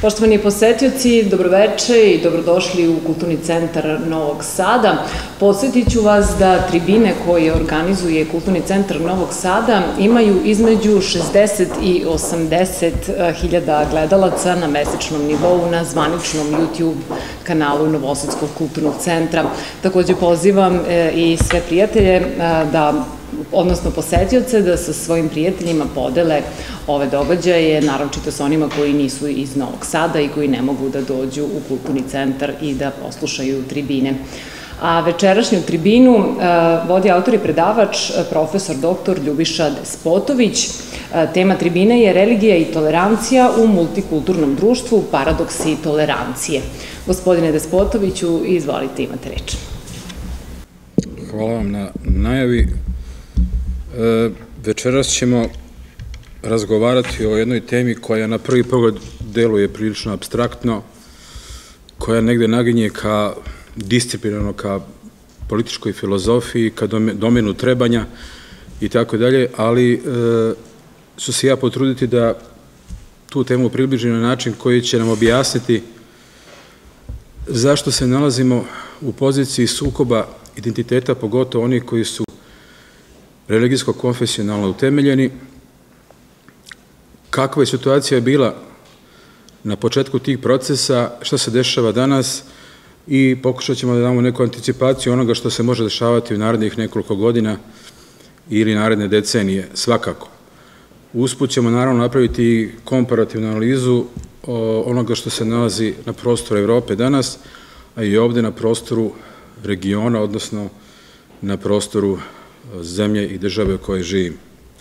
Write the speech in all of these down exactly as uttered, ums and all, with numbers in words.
Poštovani posetioci, dobroveče i dobrodošli u Kulturni centar Novog Sada. Podsjetit ću vas da tribine koje organizuje Kulturni centar Novog Sada imaju između šezdeset i osamdeset hiljada gledalaca na mesečnom nivou na zvaničnom YouTube kanalu Novosadskog kulturnog centra. Takođe pozivam i sve prijatelje da odnosno posetioce, da sa svojim prijateljima podele ove događaje, naročito sa onima koji nisu iz Novog Sada i koji ne mogu da dođu u Kulturni centar i da poslušaju tribine. A večerašnju tribinu vodi autor i predavač, profesor doktor Ljubiša Despotović. Tema tribine je religija i tolerancija u multikulturnom društvu, paradoksi tolerancije. Gospodine Despotoviću, izvolite, imate reč. Hvala vam na najavi. Večeras ćemo razgovarati o jednoj temi koja na prvi pogled deluje prilično apstraktno, koja negde naginje ka disciplinarno, ka političkoj filozofiji, ka domenu trebanja i tako dalje, ali ću se ja potruditi da tu temu približim na način koji će nam objasniti zašto se nalazimo u poziciji sukoba identiteta, pogotovo oni koji su religijsko-konfesionalno utemeljeni, kakva je situacija bila na početku tih procesa, šta se dešava danas i pokušat ćemo da damo neku anticipaciju onoga što se može dešavati u narednih nekoliko godina ili naredne decenije, svakako. Usput ćemo naravno napraviti komparativnu analizu onoga što se nalazi na prostoru Evrope danas, a i ovde na prostoru regiona, odnosno na prostoru zemlje i države u kojoj živim.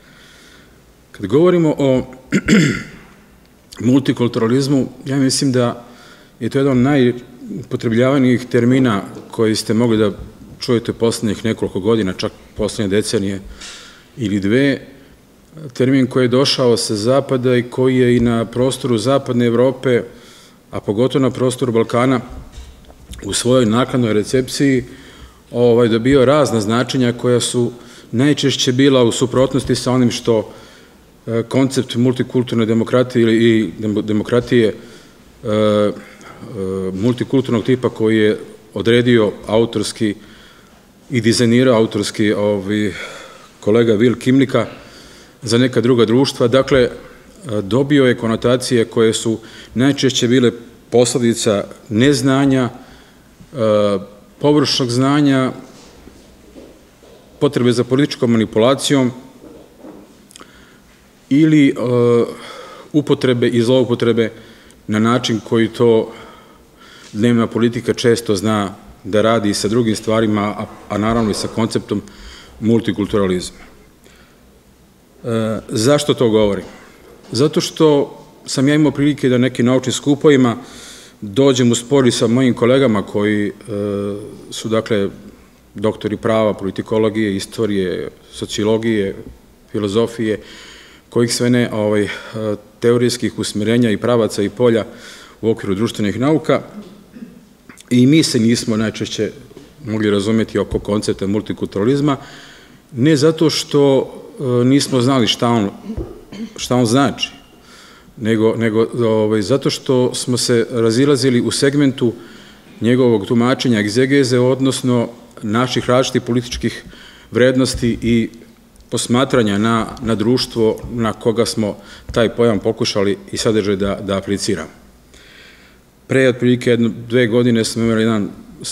Kad govorimo o multikulturalizmu, ja mislim da je to jedan od najupotrebljavanijih termina koji ste mogli da čujete poslednjih nekoliko godina, čak poslednje decenije ili dve, termin koji je došao sa zapada i koji je i na prostoru zapadne Evrope, a pogotovo na prostoru Balkana, u svojoj naknadnoj recepciji dobio razna značenja koja su najčešće bila u suprotnosti sa onim što koncept multikulturne demokratije i demokratije multikulturnog tipa koji je odredio autorski i dizajnirao autorski kolega Vil Kimlicka za neka druga društva. Dakle, dobio je konotacije koje su najčešće bile posledica neznanja, površnog znanja, potrebe za političkom manipulacijom ili upotrebe i zloupotrebe na način koji to dnevna politika često zna da radi i sa drugim stvarima, a naravno i sa konceptom multikulturalizma. Zašto to govorim? Zato što sam ja imao prilike da nekim naučnim skupovima dođem u spor i sa mojim kolegama koji su, dakle, doktori prava, politikologije, istorije, sociologije, filozofije, kojih sve ne teorijskih usmerenja i pravaca i polja u okviru društvenih nauka, i mi se nismo najčešće mogli razumeti oko koncepta multikulturalizma, ne zato što nismo znali šta on znači, nego zato što smo se razilazili u segmentu njegovog tumačenja egzegeze, odnosno naših različitih političkih vrednosti i posmatranja na društvo na koga smo taj pojam pokušali i sadržaj da apliciramo. Pre otprilike dve godine smo imali jedan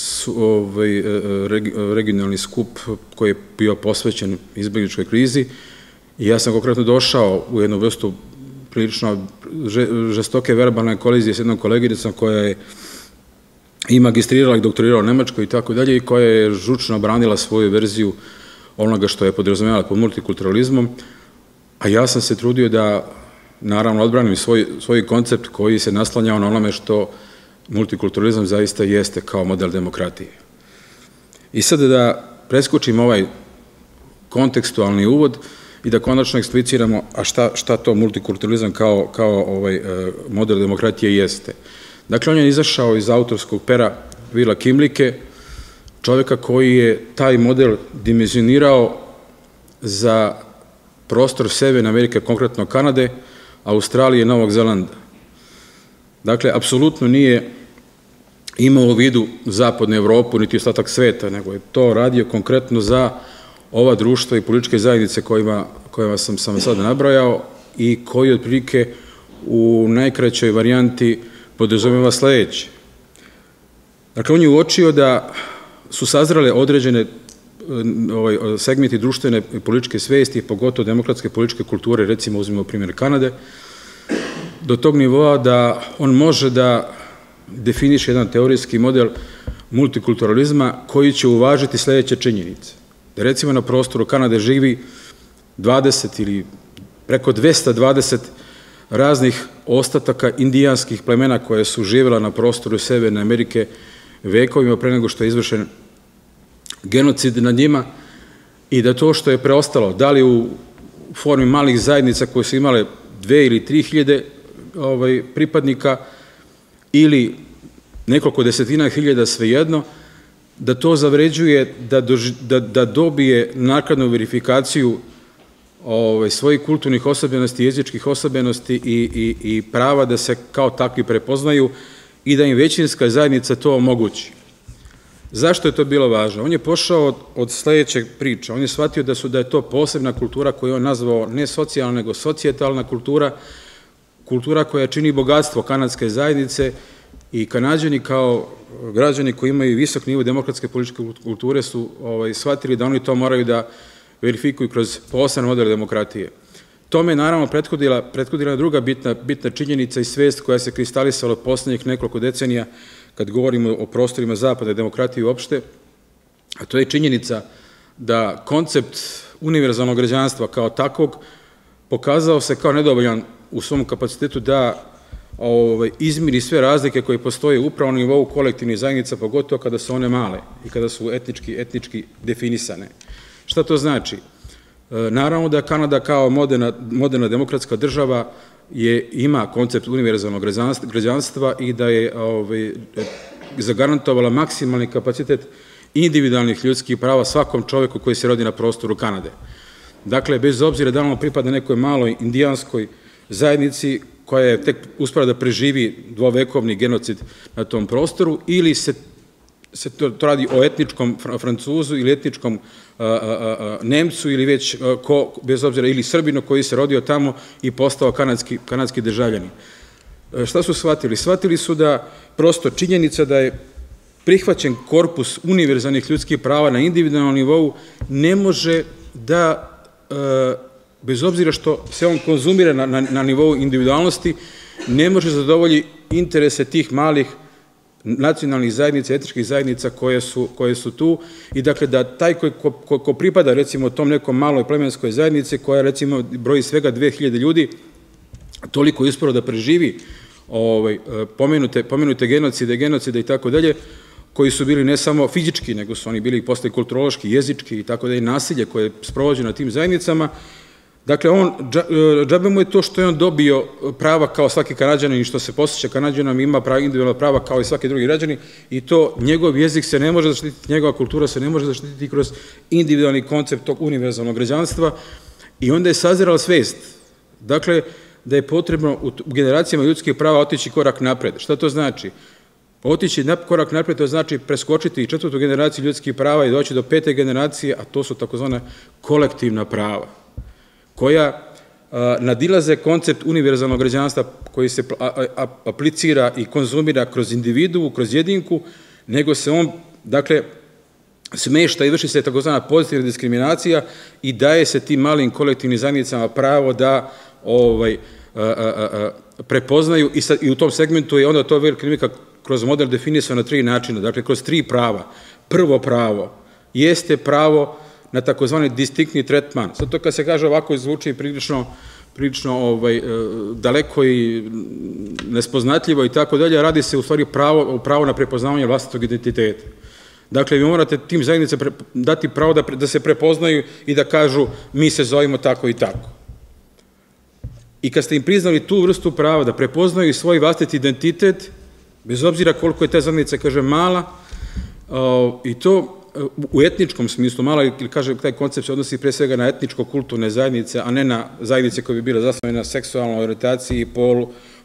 regionalni skup koji je bio posvećen izbegličkoj krizi i ja sam konkretno došao u jednu vrstu prilično žestoke verbalne kolizije s jednom koleginicom koja je i magistrirala i doktorirala u Nemačkoj i tako dalje i koja je žučno branila svoju verziju onoga što je podrazumevala pod multikulturalizmom, a ja sam se trudio da naravno odbranim svoj koncept koji se naslanjao na onome što multikulturalizam zaista jeste kao model demokratije. I sada da preskočim ovaj kontekstualni uvod i da konačno ekspliciramo a šta to multikulturalizam kao model demokratije jeste. Dakle, on je izašao iz autorskog pera Vila Kimlicke, čoveka koji je taj model dimenzionirao za prostor Severne Amerike, konkretno Kanade, Australije i Novog Zelanda. Dakle, apsolutno nije imao u vidu zapadnu Evropu, niti ostatak sveta, nego je to radio konkretno za ova društva i političke zajednice kojima sam sam sada nabrojao i koji otprilike u najkraćoj varijanti podrazumeva sledeće. Dakle, on je uočio da su sazrale određene segmenti društvene i političke svesti, pogotovo demokratske političke kulture, recimo uzmimo primjer Kanade, do tog nivoa da on može da definiše jedan teorijski model multikulturalizma koji će uvažiti sledeće činjenice. Da recimo na prostoru Kanade živi dvadeset ili preko dvesta dvadeset raznih ostataka indijanskih plemena koje su živjela na prostoru Severne Amerike vekovima pre nego što je izvršen genocid nad njima i da to što je preostalo, da li u formi malih zajednica koje su imale dve ili tri hiljade pripadnika ili nekoliko desetina hiljada svejedno, da to zavređuje da dobije naknadnu verifikaciju svojih kulturnih osobenosti, jezičkih osobenosti i prava da se kao takvi prepoznaju i da im većinska zajednica to omogući. Zašto je to bilo važno? On je pošao od sledećeg priča. On je shvatio da je to posebna kultura koju je on nazvao ne socijalna, nego socijetalna kultura, kultura koja čini bogatstvo kanadske zajednice i Kanađani kao građani koji imaju visok nivo demokratske političke kulture su shvatili da oni to moraju da verifikuju kroz poseban model demokratije. Tome je naravno prethodila druga bitna činjenica i svest koja se kristalisala od poslednjih nekoliko decenija kad govorimo o prostorima zapadne demokratije uopšte, a to je činjenica da koncept univerzalnog građanstva kao takvog pokazao se kao nedovoljan u svom kapacitetu da izmiri sve razlike koje postoje upravo na nivou kolektivnih zajednica, pogotovo kada su one male i kada su etnički definisane. Šta to znači? Naravno da Kanada kao moderna demokratska država ima koncept univerzalnog građanstva i da je zagarantovala maksimalni kapacitet individualnih ljudskih prava svakom čoveku koji se rodi na prostoru Kanade. Dakle, bez obzira da on pripada nekoj maloj indijanskoj zajednici koja je tek uspela da preživi dvovekovni genocid na tom prostoru ili se to radi o etničkom Francuzu ili etničkom Nemcu ili već ko, bez obzira, ili Srbinu koji se rodio tamo i postao kanadski državljanin. Šta su shvatili? Shvatili su da prosto činjenica da je prihvaćen korpus univerzalnih ljudskih prava na individualnom nivou ne može da, bez obzira što se on konzumira na nivou individualnosti, ne može zadovolji interese tih malih nacionalnih zajednica, etničkih zajednica koje su tu i dakle da taj ko pripada recimo tom nekom maloj plemenskoj zajednici koja recimo broji svega dve hiljade ljudi, toliko je uspelo da preživi pomenute genocide, genocide i tako dalje, koji su bili ne samo fizički, nego su oni bili i posle kulturološki, jezički i tako dalje, nasilje koje je sprovođeno na tim zajednicama. Dakle, džabe mu je to što je on dobio prava kao svaki Kanađanin i što se posjeća Kanađanom ima individualna prava kao i svaki drugi građani i to njegov jezik se ne može zaštititi, njegova kultura se ne može zaštititi kroz individualni koncept tog univerzalnog građanstva i onda je sazirala svest. Dakle, da je potrebno u generacijama ljudskih prava otići korak napred. Šta to znači? Otići korak napred, to znači preskočiti četvrtu generaciju ljudskih prava i doći do pete generacije, a to su takozvana kolektivna prava, koja nadilaze koncept univerzalnog građanstva koji se aplicira i konzumira kroz individu, kroz jedinku, nego se on, dakle, smešta i vrši se takozvana pozitivna diskriminacija i daje se tim malim kolektivnim zajednicama pravo da prepoznaju i u tom segmentu je onda to velika klimika kroz model definisao na tri načina, dakle, kroz tri prava. Prvo pravo jeste pravo na takozvani distinktni tretman. Sad to kad se kaže ovako zvuči prilično daleko i nespoznatljivo i tako dalje, radi se u stvari pravo na prepoznavanje vlastitog identiteta. Dakle, vi morate tim zajednicama dati pravo da se prepoznaju i da kažu mi se zovemo tako i tako. I kad ste im priznali tu vrstu prava da prepoznaju svoj vlastiti identitet, bez obzira koliko je ta zajednica, kaže, mala, i to u etničkom smislu, mala, ili kaže, taj koncept se odnosi pre svega na etničko-kulturne zajednice, a ne na zajednice koje bi bile zasnovane na seksualnoj orijentaciji, polu,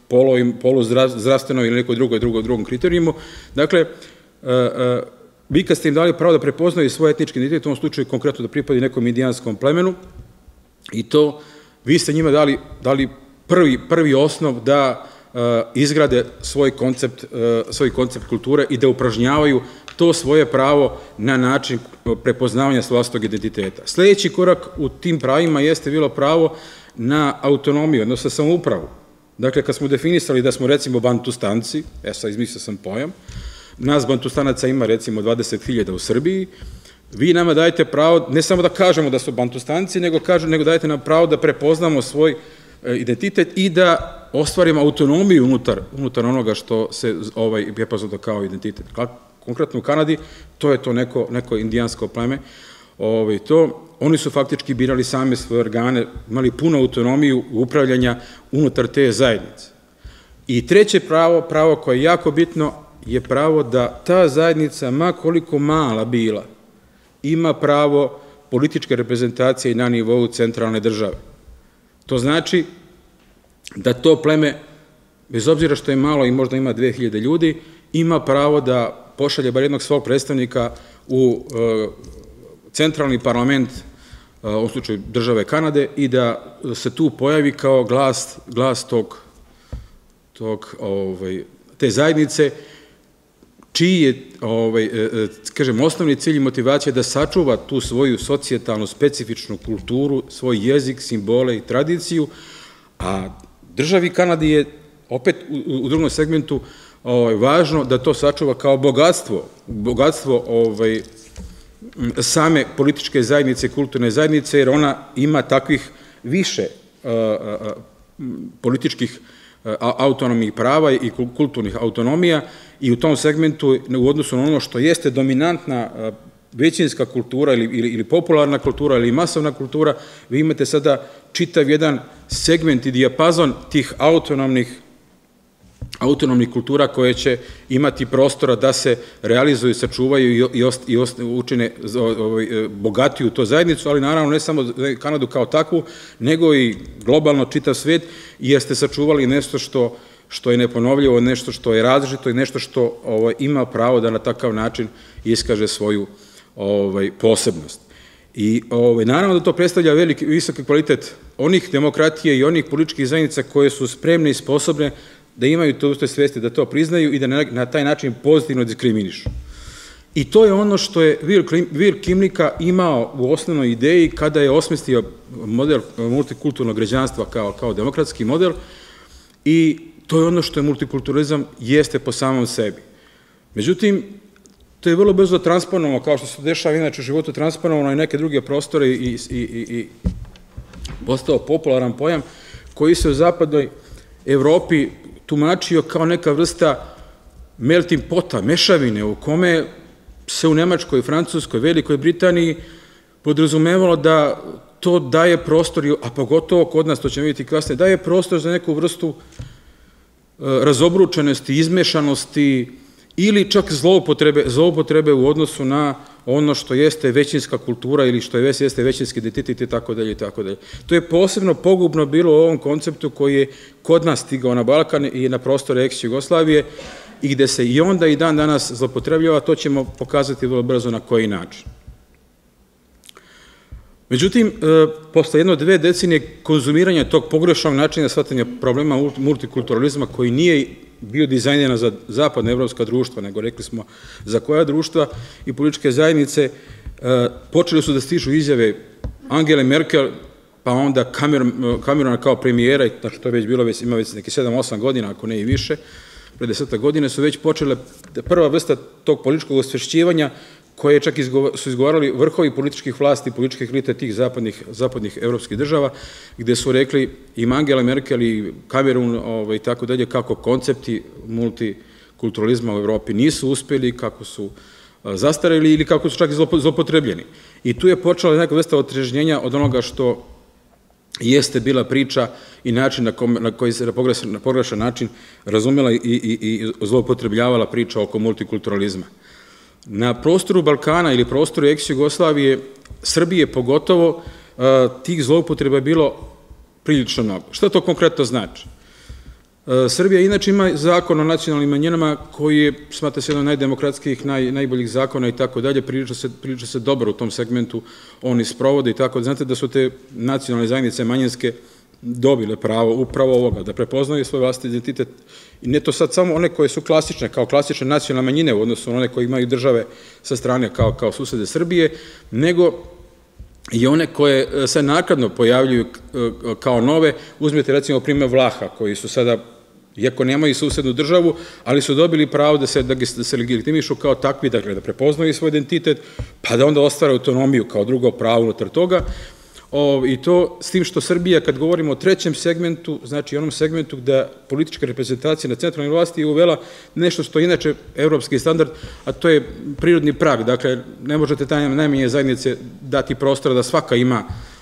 polu zdravstveno ili neko drugo, drugom kriterijumu. Dakle, vi kad ste im dali pravo da prepoznaju svoj etnički identitet, u ovom slučaju konkretno da pripadi nekom indijanskom plemenu, i to vi ste njima dali prvi osnov da izgrade svoj koncept kulture i da upražnjavaju to svoje pravo na način prepoznavanja vlastitog identiteta. Sljedeći korak u tim pravima jeste bilo pravo na autonomiju, odnosno samoupravu. Dakle, kad smo definisali da smo recimo Bantustanci, e sad izmislio sam pojam, nas Bantustanaca ima recimo dvadeset hiljada u Srbiji, vi nama dajete pravo, ne samo da kažemo da su Bantustanci, nego dajete nam pravo da prepoznamo svoj identitet i da ostvarimo autonomiju unutar onoga što se je poznato kao identitet. Konkretno u Kanadi, to je to neko indijansko pleme, oni su faktički birali same svoje organe, imali puno autonomiju upravljanja unutar te zajednice. I treće pravo, pravo koje je jako bitno, je pravo da ta zajednica, ma koliko mala bila, ima pravo političke reprezentacije i na nivou centralne države. To znači da to pleme, bez obzira što je malo i možda ima dve hiljade ljudi, ima pravo da pošalje bar jednog svog predstavnika u centralni parlament, u ovom slučaju države Kanade, i da se tu pojavi kao glas te zajednice, čiji je, kažem, osnovni cilj i motivacija da sačuva tu svoju socijalnu, specifičnu kulturu, svoj jezik, simbole i tradiciju, a državi Kanadi je opet u drugom segmentu važno da to sačuva kao bogatstvo, bogatstvo same političke zajednice, kulturne zajednice, jer ona ima takvih više političkih autonomnih prava i kulturnih autonomija, i u tom segmentu, u odnosu na ono što jeste dominantna većinska kultura ili popularna kultura ili masovna kultura, vi imate sada čitav jedan segment i dijapazon tih autonomnih autonomnih kultura koje će imati prostora da se realizuju, sačuvaju i učine bogatiju to zajednicu, ali naravno ne samo Kanadu kao takvu, nego i globalno čitav svet, jer ste sačuvali nešto što je neponovljivo, nešto što je različito i nešto što ima pravo da na takav način iskaže svoju posebnost. I naravno da to predstavlja veliki, visoki kvalitet onih demokratije i onih političkih zajednica koje su spremne i sposobne da imaju to uste svesti, da to priznaju i da na taj način pozitivno diskriminišu. I to je ono što je Vir Kimnika imao u osnovnoj ideji kada je osmislio model multikulturnog građanstva kao demokratski model, i to je ono što je multikulturalizam jeste po samom sebi. Međutim, to je vrlo brzo transponovano, kao što se dešava inače u životu, transponovano i neke druge prostore i postao popularan pojam koji se u zapadnoj Evropi tumačio kao neka vrsta melting pota, mešavine, u kome se u Nemačkoj, Francuskoj, Velikoj Britaniji podrazumevalo da to daje prostor, a pogotovo kod nas, to ćemo vidjeti kasnije, daje prostor za neku vrstu razobručenosti, izmešanosti ili čak zloupotrebe u odnosu na ono što jeste većinska kultura ili što jeste većinski identitet i tako dalje i tako dalje. To je posebno pogubno bilo u ovom konceptu koji je kod nas stigao na Balkan i na prostore ex-Jugoslavije i gde se i onda i dan danas zloupotrebljava, to ćemo pokazati vrlo brzo na koji način. Međutim, posle jedno dve decenije konzumiranja tog pogrešnog načina shvatanja problema multikulturalizma koji nije bio dizajniran za zapadne evropska društva, nego rekli smo za koja društva i političke zajednice, počeli su da stižu izjave Angele Merkel, pa onda Camerona kao premijera, znači to je već bilo, ima već neki sedam osam godina, ako ne i više, pre desetak godine su već počele prva vrsta tog političkog osvešćivanja koje čak su izgovarali vrhovi političkih vlasti i političkih elita tih zapadnih evropskih država, gde su rekli i Angela Merkel i Cameron i tako dalje kako koncepti multikulturalizma u Evropi nisu uspeli, kako su zastareli ili kako su čak i zlopotrebljeni. I tu je počela neka vrsta otrežnjenja od onoga što jeste bila priča i način na koji se na pogrešan način razumela i zloupotrebljavala priča oko multikulturalizma. Na prostoru Balkana ili prostoru ex-Jugoslavije, Srbije pogotovo, tih zloupotreba je bilo prilično mnogo. Šta to konkretno znači? Srbija inače ima zakon o nacionalnim manjinama koji je, smatra se, jedan od najdemokratskijih, najboljih zakona i tako dalje, prilično se dobro u tom segmentu oni sprovode i tako. Znate da su te nacionalne zajednice manjinske dobile pravo upravo ovoga, da prepoznaju svoj vlastni identitet i ne to sad samo one koje su klasične, kao klasične nacionalne manjine u odnosu na one koje imaju države sa strane kao susede Srbije, nego i one koje se naknadno pojavljuju kao nove. Uzmete recimo primjer Vlaha, koji su sada, iako nemaju susednu državu, ali su dobili pravo da se legitimišu kao takvi, dakle da prepoznaju svoj identitet, pa da onda ostvare autonomiju kao drugo pravo unutar toga. I to s tim što Srbija, kad govorimo o trećem segmentu, znači onom segmentu gde politička reprezentacija na centralnoj vlasti je uvela nešto što je inače evropski standard, a to je prirodni prag. Dakle, ne možete taj najmanje zajednice dati prostora da svaka ima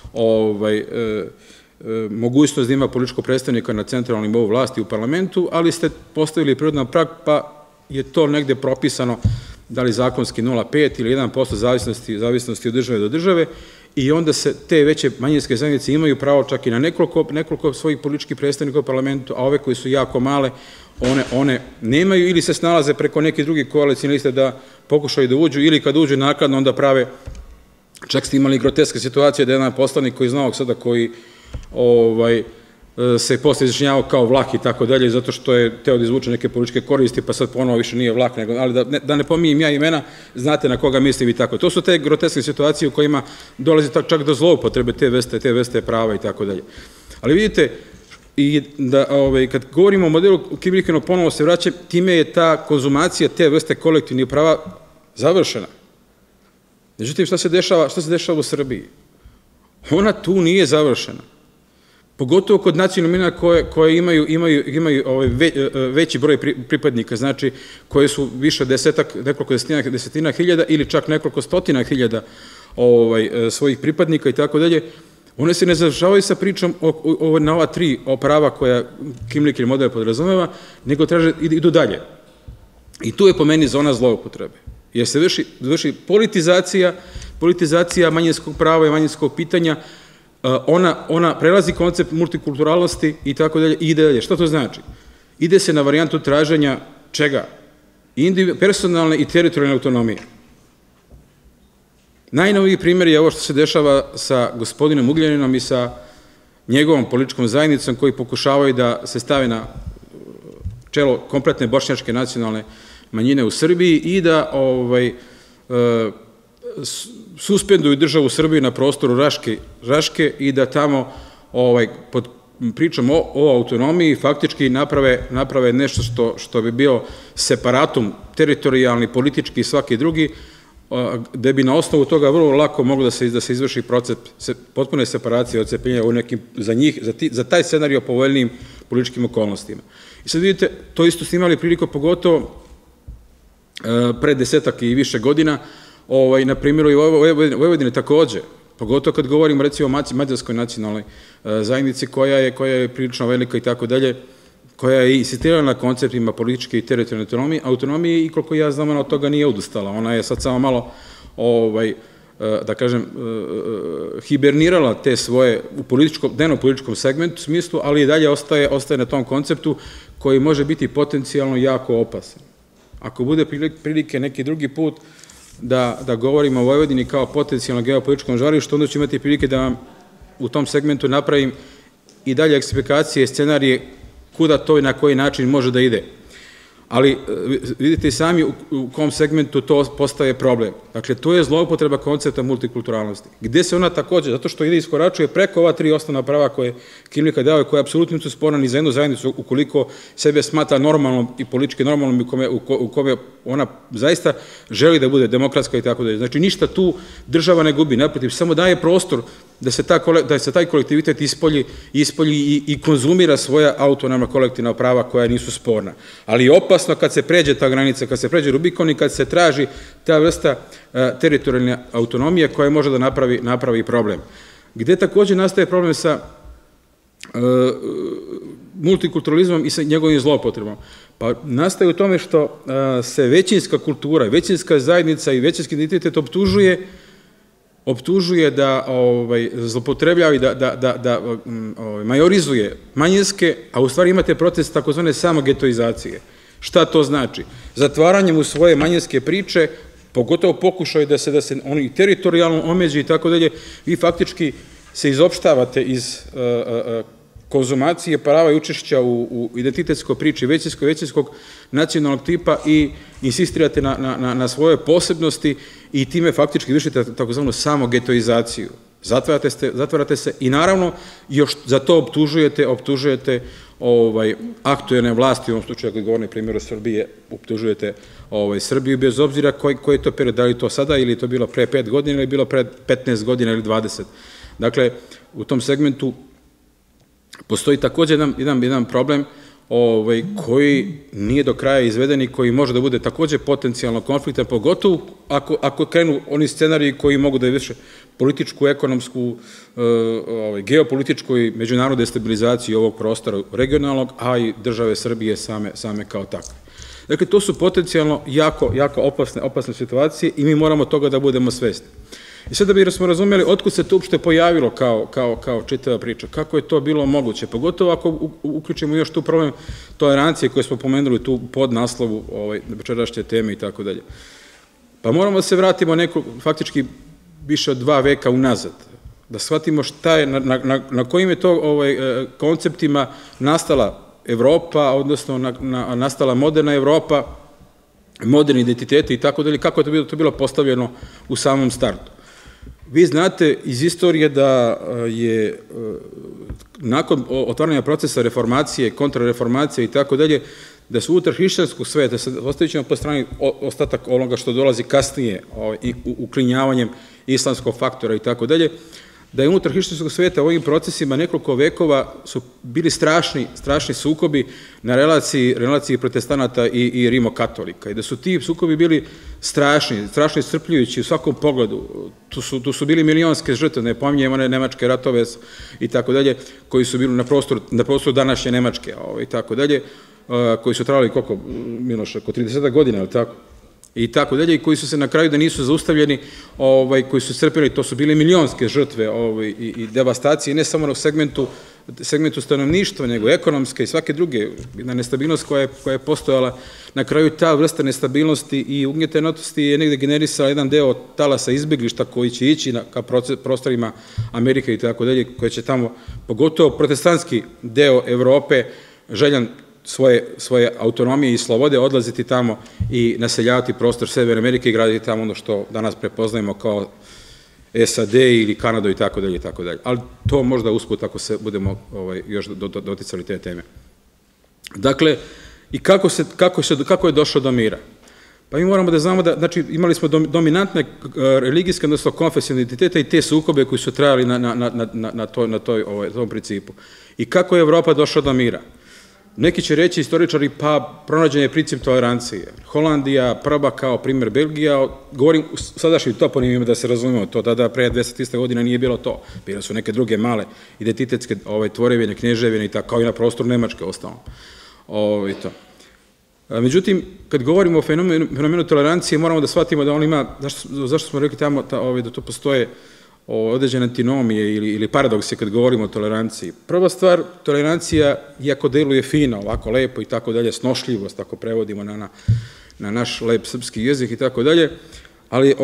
mogućnost da ima političkog predstavnika na centralnom nivou vlasti u parlamentu, ali ste postavili prirodan prag, pa je to negde propisano, da li zakonski nula zarez pet ili jedan posto zavisnosti od države do države, i onda se te veće manjinske zajednice imaju pravo čak i na nekoliko svojih političkih predstavnika u parlamentu, a ove koji su jako male, one nemaju ili se snalaze preko neke druge koalicijne liste da pokušaju da uđu, ili kad uđu nakladno onda prave, čak ste imali groteske situacije da je jedan poslanik koji iz Novog Sada koji se posle izjašnjavao kao Vlah i tako dalje, zato što je teo da izvuče neke političke koristi, pa sad ponovo više nije Vlah, ali da ne pominjem ja imena, znate na koga mislim i tako. To su te groteske situacije u kojima dolazi čak do zloupotrebe te vrste prava i tako dalje. Ali vidite, kad govorimo o modelu Kibrikeno, ponovo se vraća, time je ta konzumacija te vrste kolektivnih prava završena. Međutim, šta se dešava u Srbiji? Ona tu nije završena. Pogotovo kod nacionalnih manjina koje imaju veći broj pripadnika, znači koje su više desetak, nekoliko desetina hiljada ili čak nekoliko stotina hiljada svojih pripadnika i tako dalje, one se ne završavaju sa pričom na ova tri prava koja Kimlikir model podrazumeva, nego idu dalje. I tu je po meni zona zloupotrebe, jer se vrši politizacija, politizacija manjinskog prava i manjinskog pitanja. Ona prelazi koncept multikulturalnosti i tako dalje i ide dalje. Što to znači? Ide se na varijantu traženja čega? Personalne i teritorijalne autonomije. Najnoviji primjer je ovo što se dešava sa gospodinom Ugljaninom i sa njegovom političkom zajednicom koji pokušavaju da se stave na čelo kompletne bošnjačke nacionalne manjine u Srbiji i da suspenduju državu Srbiju na prostoru Raške i da tamo pod pričom o autonomiji faktički naprave nešto što bi bio separatum, teritorijalni, politički i svaki drugi, gde bi na osnovu toga vrlo lako moglo da se izvrši proces potpune separacije od cepljenja u nekim za njih, za taj scenario povoljnijim političkim okolnostima. I sad vidite, to isto ste imali priliku pogotovo pre desetak i više godina, na primjeru i Vojvodine takođe, pogotovo kad govorimo recimo o mađarskoj nacionalnoj zajednici koja je prilično velika i tako dalje, koja je insistirala na konceptima političke i teritorijalne autonomije i koliko ja znam ona od toga nije odustala. Ona je sad samo malo, da kažem, hibernirala te svoje u dnevno-političkom segmentu smislu, ali i dalje ostaje na tom konceptu koji može biti potencijalno jako opasan. Ako bude prilike neki drugi put da govorimo o Vojvodini kao potencijalno geopolitičkom žarištu, onda ću imati prilike da vam u tom segmentu napravim i dalje eksplikacije, scenarije kuda to i na koji način može da ide. Ali vidite i sami u kom segmentu to postaje problem. Dakle, to je zloupotreba koncepta multikulturalnosti. Gde se ona takođe, zato što ide iskoračuje preko ova tri osnovna prava koje Kimlika dao i koje apsolutno nisu sporna ni za jednu zajednicu ukoliko sebe smatra normalnom i politički normalnom u kome ona zaista želi da bude demokratska i tako dalje. Znači, ništa tu država ne gubi, naprotiv, samo daje prostor da se taj kolektivitet ispolji i konzumira svoja autonomna kolektivna prava koja nisu sporna. Ali je opasno kad se pređe ta granica, kad se pređe Rubikon i kad se traži ta vrsta teritorijalne autonomije koja može da napravi problem. Gde takođe nastaje problem sa multikulturalizmom i sa njegovim zloupotrebom? Pa nastaje u tome što se većinska kultura, većinska zajednica i većinski identitet optužuje optužuje da zlopotrebljava i da majorizuje manjinske, a u stvari imate proces takozvane samogetoizacije. Šta to znači? Zatvaranjem u svoje manjinske priče, pogotovo pokušaju da se oni teritorijalno omeđu i tako dalje, vi faktički se izopštavate iz konzumacije prava i učešća u identitetskoj priči većinskog nacionalnog tipa i insistirate na svoje posebnosti i time faktički vršite takozvanu samogetoizaciju. Zatvarate se i naravno još za to optužujete, optužujete aktuelne vlasti, u ovom slučaju ako govorim primjeru Srbije, optužujete Srbiju bez obzira koji je to period, da li to sada ili je to bilo pre pet godina ili bilo pre petnaest godina ili dvadeset. Dakle, u tom segmentu postoji također jedan problem koji nije do kraja izveden i koji može da bude također potencijalno konfliktan, pogotovo ako krenu oni scenariji koji mogu da vrše političku, ekonomsku, geopolitičku i međunarodnu destabilizaciju ovog prostora regionalnog, a i države Srbije same kao takve. Dakle, to su potencijalno jako, jako opasne situacije i mi moramo toga da budemo svesni. I sad da bi smo razumeli otkud se to uopšte pojavilo kao čitava priča, kako je to bilo moguće, pogotovo ako uključimo još tu problem tolerancije koje smo pomenuli tu pod naslovu večerašnje teme i tako dalje. Pa moramo da se vratimo neko, faktički više od dva veka unazad, da shvatimo šta je, na kojim je to konceptima nastala Evropa, odnosno nastala moderna Evropa, moderni identiteti i tako dalje, kako je to bilo postavljeno u samom startu. Vi znate iz istorije da je nakon otvaranja procesa reformacije, kontrareformacije i tako dalje, da su unutar hrišćanskog sveta, ostavit ćemo po strani ostatak onoga što dolazi kasnije, uklinjavanjem islamskog faktora i tako dalje, da je unutar hrišćanskog sveta u ovim procesima nekoliko vekova su bili strašni, strašni sukobi na relaciji protestanata i rimokatolika i da su ti sukobi bili strašni, strašno iscrpljujući u svakom pogledu. Tu su bili milionske žrtve, ne pominjem one nemačke ratove i tako dalje, koji su bili na prostoru današnje Nemačke i tako dalje, koji su trajali koliko, Miloš, oko trideset godina, ali tako? I tako dalje, i koji su se na kraju da nisu zaustavljeni, koji su crpili, to su bile milionske žrtve i devastacije, ne samo u segmentu stanovništva, nego ekonomske i svake druge, jedna nestabilnost koja je postojala. Na kraju ta vrsta nestabilnosti i ugnjetenosti je negde generisala jedan deo talasa izbjeglišta koji će ići ka prostorima Amerike i tako dalje, koje će tamo, pogotovo protestantski deo Evrope, željan svoje autonomije i slobode, odlaziti tamo i naseljavati prostor Severne Amerike i graditi tamo ono što danas prepoznajemo kao S A D ili Kanadu i tako dalje i tako dalje. Ali to možda usput ako se budemo još doticali te teme. Dakle, i kako je došlo do mira? Pa mi moramo da znamo da, znači, imali smo dominantne religijske, odnosno konfesijne identitete i te sukobe koji su trajali na tom principu. I kako je Evropa došla do mira? Neki će reći, istoričari, pa pronađen je princip tolerancije. Holandija, prva kao primjer Belgija, govorim u sadašnjim toponimima da se razumemo, to tada pre dvesta trista godina nije bilo to. Bile su neke druge male identitetske tvorevine, knježevine i tako, kao i na prostoru Nemačke ostalo. Međutim, kad govorimo o fenomenu tolerancije, moramo da shvatimo da on ima, zašto smo rekli tamo da to postoje određene antinomije ili paradokse kad govorimo o toleranciji. Prva stvar, tolerancija, iako deluje fino, ovako lepo i tako dalje, snošljivost, ako prevodimo na naš lep srpski jezik i tako dalje, ali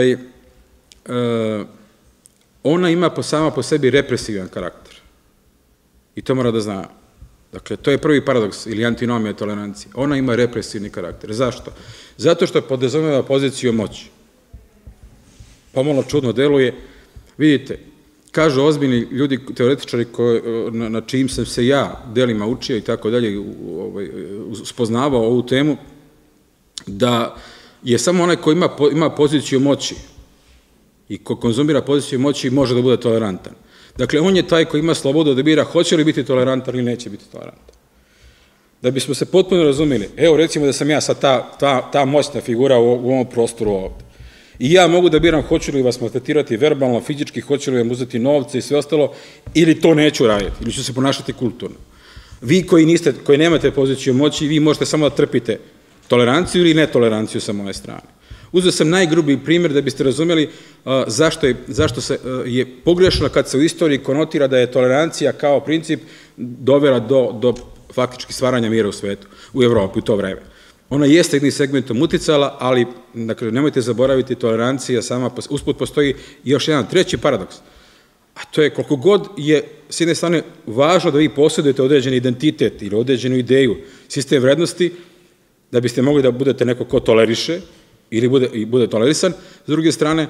ona ima sama po sebi represivan karakter. I to mora da zna. Dakle, to je prvi paradoks ili antinomija tolerancije. Ona ima represivni karakter. Zašto? Zato što podrazumeva poziciju moći. Pomalo čudno deluje. Vidite, kažu ozbiljni ljudi, teoretičari na čijim sam se ja delima učio i tako dalje, spoznavao ovu temu, da je samo onaj ko ima poziciju moći i ko konzumira poziciju moći može da bude tolerantan. Dakle, on je taj koji ima slobodu da bira hoće li biti tolerantan ili neće biti tolerantan. Da bismo se potpuno razumeli, evo recimo da sam ja sad ta moćna figura u ovom prostoru ovde. I ja mogu da biram hoću li vas maltretirati verbalno, fizički, hoću li vam uzeti novce i sve ostalo, ili to neću raditi, ili ću se ponašati kulturno. Vi koji nemate poziciju moći, vi možete samo da trpite toleranciju ili netoleranciju sa moje strane. Uzeo sam najgrublji primjer da biste razumeli zašto je, zašto se je pogrešno kad se u istoriji konotira da je tolerancija kao princip dovela do, do faktički stvaranja mira u svetu, u Evropi u to vreme. Ona jeste jednim segmentom uticala, ali dakle, nemojte zaboraviti, tolerancija sama, usput postoji još jedan treći paradoks, a to je koliko god je s jedne strane važno da vi posjedujete određeni identitet ili određenu ideju, sistem vrednosti, da biste mogli da budete neko ko toleriše ili bude, i bude tolerisan. S druge strane,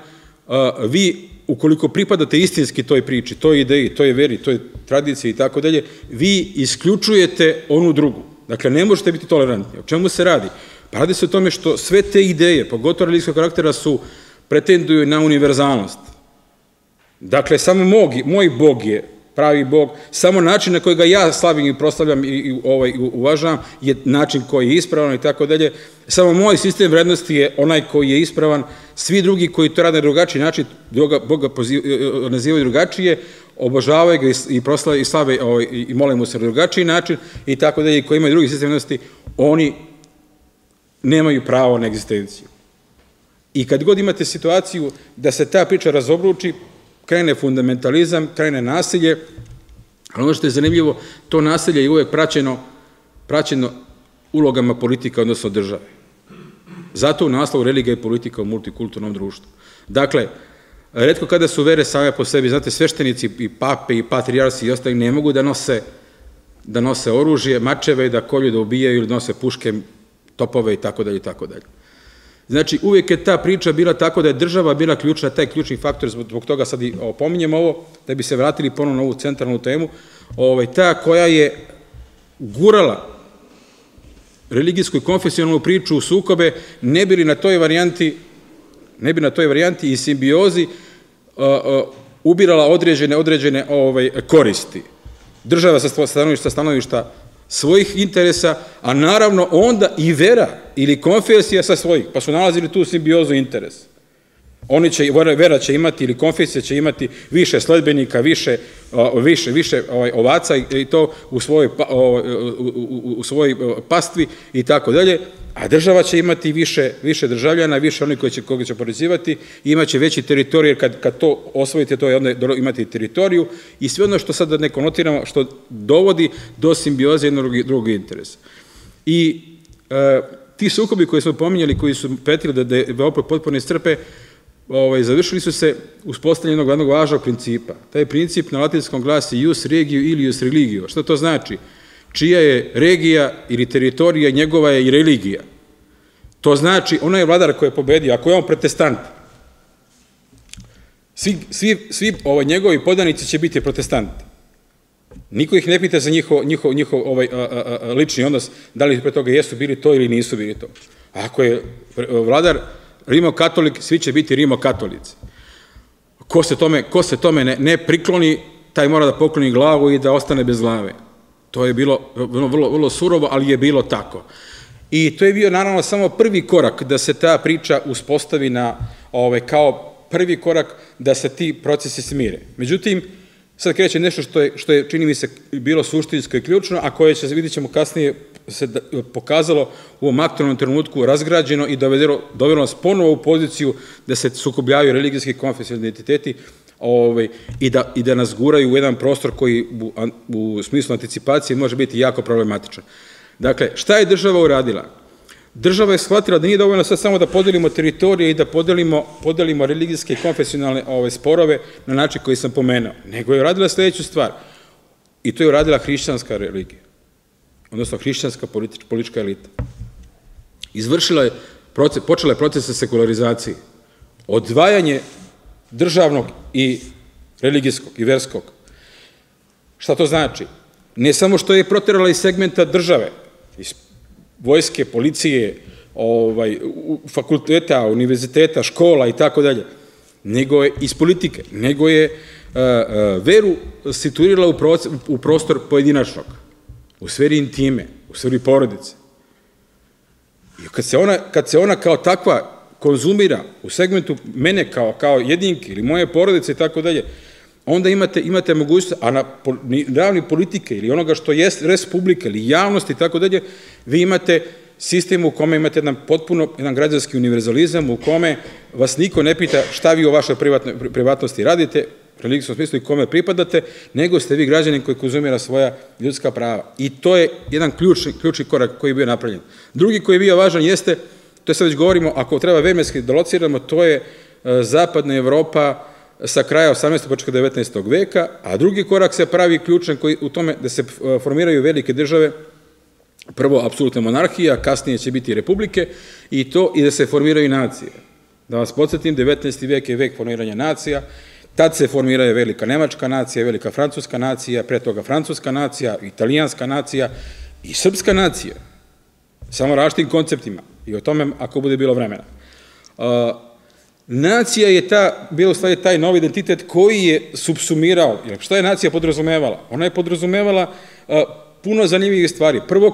vi, ukoliko pripadate istinski toj priči, toj ideji, toj veri, toj tradiciji i tako dalje, vi isključujete onu drugu. Dakle, ne možete biti tolerantni. O čemu se radi? Pa radi se o tome što sve te ideje, pogotovo religijskog karaktera, su pretenduju na univerzalnost. Dakle, samo moj Bog je pravi Bog, samo način na koji ga ja slavim i proslavljam i uvažavam je način koji je ispravan i tako dalje. Samo moj sistem vrednosti je onaj koji je ispravan. Svi drugi koji to rade na drugačiji način, Boga nazivaju drugačije, obožavaju ga i proslavljaju i slave i mole mu se na drugačiji način i tako dalje, koji imaju drugi sistem vrednosti, oni nemaju pravo na egzistenciju. I kad god imate situaciju da se ta priča razobruči, krene fundamentalizam, krene nasilje, ali ono što je zanimljivo, to nasilje je uvek praćeno, praćeno ulogama politika, odnosno države. Zato u naslovu religija i politika u multikulturnom društvu. Dakle, retko kada su vere same po sebi, znate, sveštenici i pape i patrijarsi i ostali ne mogu da nose, da nose oružje, mačeve, da kolju, da ubijaju ili nose puške, topove i tako dalje i tako dalje. Znači, uvijek je ta priča bila tako da je država bila ključna, taj ključni faktor, zbog toga sad i opominjem ovo, da bi se vratili ponovno na ovu centralnu temu, ta koja je gurala religijsku i konfesionalnu priču u sukobe, ne bi li na toj varijanti, ne bi na toj varijanti i simbiozi ubirala određene, određene koristi. Država sa stanovišta, stanovišta svojih interesa, a naravno onda i vera ili konfesija sa svojih, pa su nalazili tu simbiozu interesa. Oni će, vera će imati ili konfesija će imati više sledbenika, više, više, više ovaca i to u svojoj, u svojoj pastvi i tako dalje, a država će imati više, više državljana, više oni koji će, koga će porezivati i imaće veći teritorij, jer kad, kad to osvojite, to je onda imati teritoriju i sve ono što sad da ne konotiramo, što dovodi do simbioze jednog drugog interesa. I e, ti sukobi koji smo pominjali, koji su petili da, da je Evropa potpuno iscrpe, ovaj, završili su se uspostavljenog jednog važnog principa. Taj princip na latinskom glasi ius regio ili ius religio. Što to znači? Čija je regija ili teritorija, njegova je i religija. To znači, onaj vladar koji je pobedio, ako je on protestant, svi, svi, svi ovaj, njegovi podanici će biti protestanti. Niko ih ne pita za njihov, njihov, njihov ovaj, a, a, a, lični odnos, da li pre toga jesu bili to ili nisu bili to. Ako je vladar rimokatolik, svi će biti rimokatolici. Ko se tome, ko se tome ne, ne prikloni, taj mora da pokloni glavu i da ostane bez glave. To je bilo vrlo, vrlo, vrlo surovo, ali je bilo tako. I to je bio naravno samo prvi korak da se ta priča uspostavi na, ovaj, kao prvi korak da se ti procesi smire. Međutim, sad kreće nešto što je, što je, čini mi se, bilo suštinsko i ključno, a koje će, vidjet ćemo kasnije, se pokazalo u ovom aktualnom trenutku razgrađeno i dovelo, dovelo nas ponovo u poziciju da se sukobljavaju religijski i konfesionalni identiteti ovaj, i, da, i da nas guraju u jedan prostor koji u, u smislu anticipacije može biti jako problematičan. Dakle, šta je država uradila? Država je shvatila da nije dovoljno sad samo da podelimo teritorije i da podelimo, podelimo religijske i konfesionalne ove, sporove na način koji sam pomenuo, nego je uradila sljedeću stvar. I to je uradila hrišćanska religija, odnosno hrišćanska politič, politička elita. Izvršila je, proces, počela je proces sekularizacije, odvajanje državnog i religijskog i verskog. Šta to znači? Ne samo što je proterala iz segmenta države, iz vojske, policije, ovaj, fakulteta, univerziteta, škola i tako dalje, nego je iz politike, nego je a, a, veru situirala u, proces, u prostor pojedinačnog, u sferi intime, u sferi porodice. I kad se ona, kad se ona kao takva konzumira u segmentu mene kao, kao jedinke ili moje porodice i tako dalje, onda imate, imate mogućnost, a na ravni politike ili onoga što je res publika ili javnosti i tako dalje, vi imate sistem u kome imate jedan potpuno, jedan građanski univerzalizam u kome vas niko ne pita šta vi u vašoj privatnosti radite, u religijskom smislu i kome pripadate, nego ste vi građanin koji konzumira svoja ljudska prava. I to je jedan ključni korak koji je bio napravljen. Drugi koji je bio važan jeste, to je sad već govorimo, ako treba vremenski da lociramo, to je zapadna Evropa sa kraja osamnaestog početka devetnaestog veka, a drugi korak se pravi ključan u tome da se formiraju velike države, prvo apsolutna monarhija, kasnije će biti republike, i to i da se formiraju nacije. Da vas podsjetim, devetnaesti vek je vek formiranja nacija, tad se formiraju velika nemačka nacija, velika francuska nacija, pre toga francuska nacija, italijanska nacija i srpska nacija, samo različitim konceptima, i o tome ako bude bilo vremena. Nacija je ta, bilo u stvari taj novi identitet koji je subsumirao, jer šta je nacija podrazumevala? Ona je podrazumevala puno zanimljivih stvari. Prvo,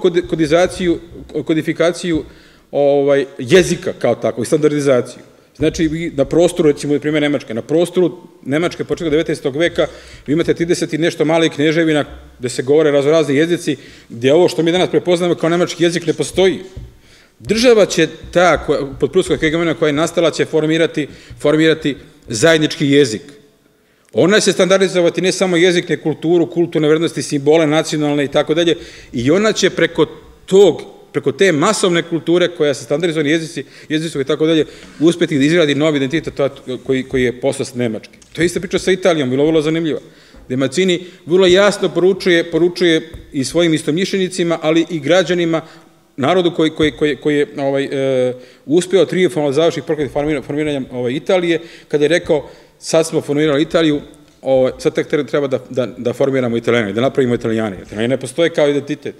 kodifikaciju jezika kao tako i standardizaciju. Znači, na prostoru, recimo da primjer Nemačke, na prostoru Nemačke početka devetnaestog veka vi imate trideset i nešto malih kneževina gde se govore raznorazni jezici, gde ovo što mi danas prepoznamo kao nemački jezik ne postoji. Država će ta, pod pruskom hegemonijom koja je nastala, će formirati zajednički jezik. Ona će standardizovati ne samo jezik, ne kulturu, kulturne vrednosti, simbole, nacionalne i tako dalje, i ona će preko tog, preko te masovne kulture koja se standardizovani jezici, jezici i tako dalje, uspeti da izgradi novi identitet koji je poslas Nemačke. To je ista priča sa Italijom, bilo vrlo zanimljiva. Gde Mazzini vrlo jasno poručuje i svojim istomišljenicima, ali i građanima, narodu koji je uspeo trijumfalno završiti protiv formiranja Italije, kada je rekao sad smo formirali Italiju, sad tek treba da formiramo Italijane, da napravimo Italijane. Italijane ne postoje kao identitet.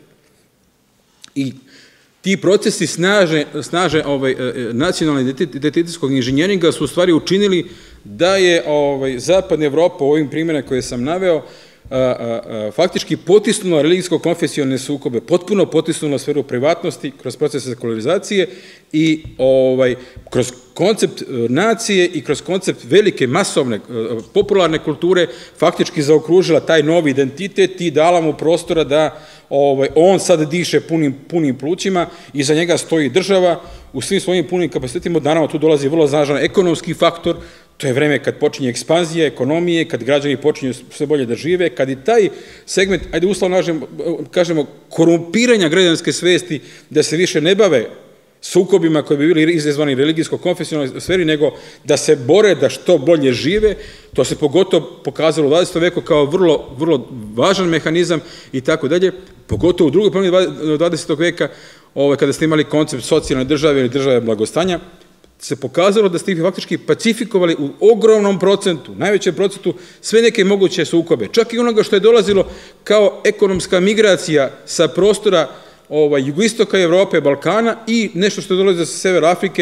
I ti procesi snaže nacionalnog identitetskog inženjeringa su u stvari učinili da je Zapadna Evropa u ovim primjerima koje sam naveo faktički potisnula religijsko-konfesionalne sukobe, potpuno potisnula sferu privatnosti kroz procese sekularizacije i kroz koncept nacije i kroz koncept velike, masovne, popularne kulture faktički zaokružila taj novi identitet i dala mu prostora da on sad diše punim plućima, iza njega stoji država u svim svojim punim kapacitetima, naravno tu dolazi vrlo značajan ekonomski faktor, to je vreme kad počinje ekspanzija ekonomije, kad građani počinju sve bolje da žive, kad i taj segment, ajde uslovno kažemo, korumpiranja građanske svesti, da se više ne bave sukobima koji bi bili izazvani religijsko-konfesionalnoj sferi, nego da se bore da što bolje žive, to se pogotovo pokazalo u dvadesetom veku kao vrlo, vrlo važan mehanizam i tako dalje, pogotovo u drugoj polovini dvadesetog veka, kada ste imali koncept socijalne države ili države blagostanja, se pokazalo da ste ih faktički pacifikovali u ogromnom procentu, najvećem procentu, sve neke moguće sukobe. Čak i onoga što je dolazilo kao ekonomska migracija sa prostora jugoistoka Evrope, Balkana i nešto što je dolazilo sa severa Afrike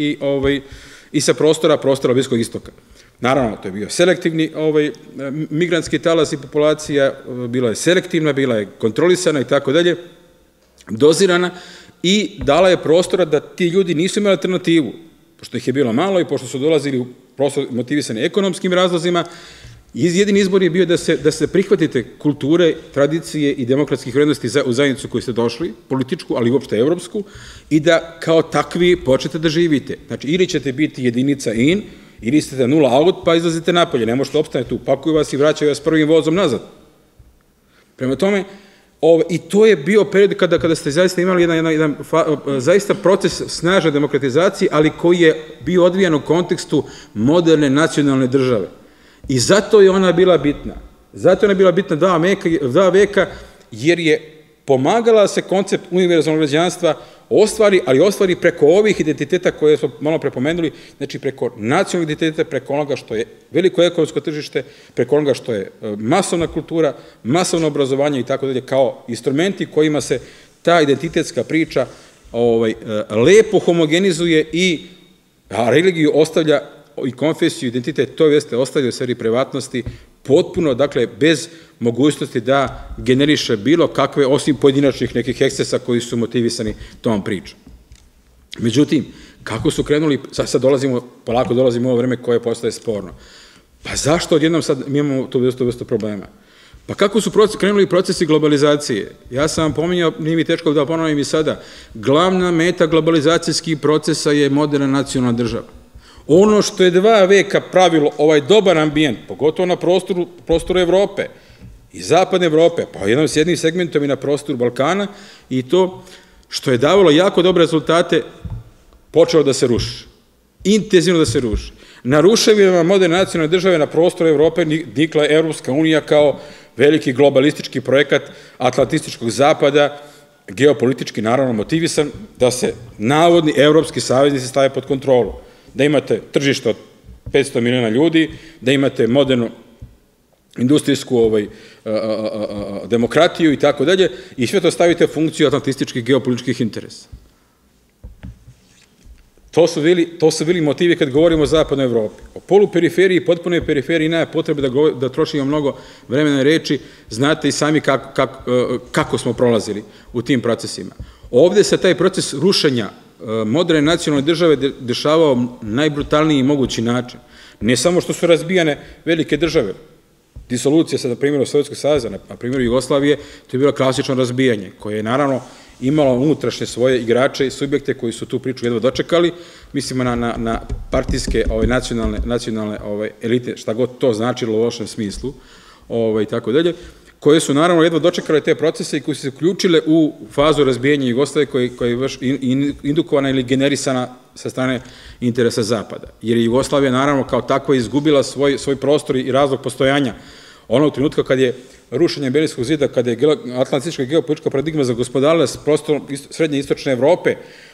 i sa prostora, prostora Bliskog istoka. Naravno, to je bio selektivni migrantski talas i populacija, bila je selektivna, bila je kontrolisana i tako dalje, dozirana i dala je prostora da ti ljudi nisu imali alternativu, pošto ih je bilo malo i pošto su dolazili u prostor motivisani ekonomskim razlozima, jedini izbor je bio da se prihvatite kulture, tradicije i demokratskih vrednosti u zajednicu koju ste došli, političku, ali uopšte evropsku, i da kao takvi počnete da živite. Znači, ili ćete biti jedinica in, ili ste nula out, pa izlazite napolje, ne možete opstanete tu, pakuju vas i vraćaju vas prvim vozom nazad. Prema tome, i to je bio period kada ste zaista imali jedan zaista proces snažne demokratizacije, ali koji je bio odvijan u kontekstu moderne nacionalne države. I zato je ona bila bitna. Zato je ona bila bitna dva veka, jer je pomagala da se koncept univerzalnog građanstva ostvari, ali ostvari preko ovih identiteta koje smo malo prepomenuli, znači preko nacionalnog identiteta, preko onoga što je veliko ekonomsko tržište, preko onoga što je masovna kultura, masovno obrazovanje i tako dalje, kao instrumenti kojima se ta identitetska priča lepo homogenizuje i religiju ostavlja i konfesiju, identitet, to jeste ostavlja u sferi privatnosti potpuno, dakle, bez mogućnosti da generiše bilo kakve, osim pojedinačnih nekih ekscesa koji su motivisani tom pričom. Međutim, kako su krenuli, sad dolazimo, polako dolazimo u ovo vreme koje postaje sporno. Pa zašto odjednom sad mi imamo tu vrstu problema? Pa kako su krenuli procesi globalizacije? Ja sam vam pominjao, nije mi teško da ponovim i sada, glavna meta globalizacijskih procesa je moderna nacionalna država. Ono što je dva veka pravilo ovaj dobar ambijent, pogotovo na prostoru, prostoru Evrope i zapadne Evrope, pa jednom s jednim segmentom i na prostoru Balkana, i to što je davalo jako dobre rezultate, počelo da se ruši. Intenzivno da se ruši. Na ruševinama moderne nacionalne države na prostoru Evrope nikla je Evropska unija kao veliki globalistički projekat Atlantističkog zapada, geopolitički naravno motivisan, da se navodni evropski saveznici stave pod kontrolu. Da imate tržište od petsto miliona ljudi, da imate modernu industrijsku demokratiju i tako dalje, i sve to stavite u funkciju atlantističkih geopolitičkih interesa. To su bili motivi kad govorimo o zapadnoj Evropi. O poluperiferiji i potpunoj periferiji nema potrebe da trošimo mnogo vremena i reči, znate i sami kako smo prolazili u tim procesima. Ovde se taj proces rušenja moderne nacionalne države dešavao najbrutalniji mogući način. Ne samo što su razbijane velike države, disolucija sada na primjeru Sovjetskog saveza, na primjeru Jugoslavije, to je bilo klasično razbijanje, koje je naravno imalo unutrašnje svoje igrače i subjekte koji su tu priču jedva dočekali, mislimo na partijske nacionalne elite, šta god to značilo u lošem smislu, i tako dalje, koje su naravno jedva dočekale te procese i koji su se uključile u fazu razbijanja Jugoslavije koja je indukovana ili generisana sa strane interesa Zapada. Jer je Jugoslavija naravno kao takva izgubila svoj prostor i razlog postojanja. Onog trenutka kad je rušenje Berlinskog zida, kada je atlantistička geopolitička paradigma zagospodarila s prostorom srednje i istočne Evrope,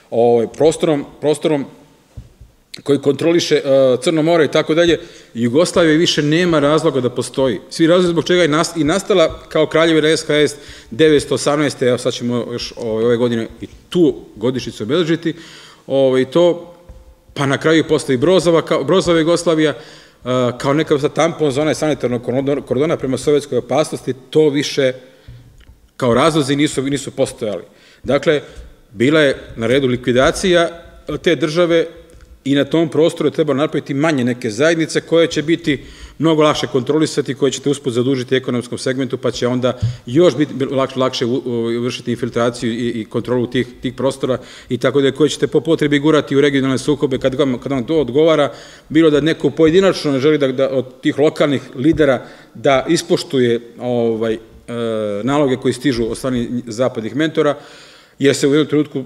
prostorom koji kontroliše Crno more i tako dalje, Jugoslavija više nema razloga da postoji. Svi razlozi zbog čega je i nastala kao kraljevina S H S devetsto osamnaeste. Evo sad ćemo još ove godine i tu godišnjicu obeležiti, i to, pa na kraju postoji Brozova Jugoslavija, kao neka vrsta tampon zona i sanitarnog kordona prema sovjetskoj opasnosti, to više kao razlozi nisu postojali. Dakle, bila je na redu likvidacija te države i na tom prostoru je trebalo napraviti manje neke zajednice koje će biti mnogo lakše kontrolisati, koje ćete usput zadužiti ekonomskom segmentu, pa će onda još biti lakše vršiti infiltraciju i kontrolu tih prostora i tako da koje ćete po potrebi gurati u regionalne sukobe kad vam to odgovara, bilo da neko pojedinačno ne želi da od tih lokalnih lidera da ispoštuje naloge koji stižu od strane zapadnih mentora, jer se u jednom trenutku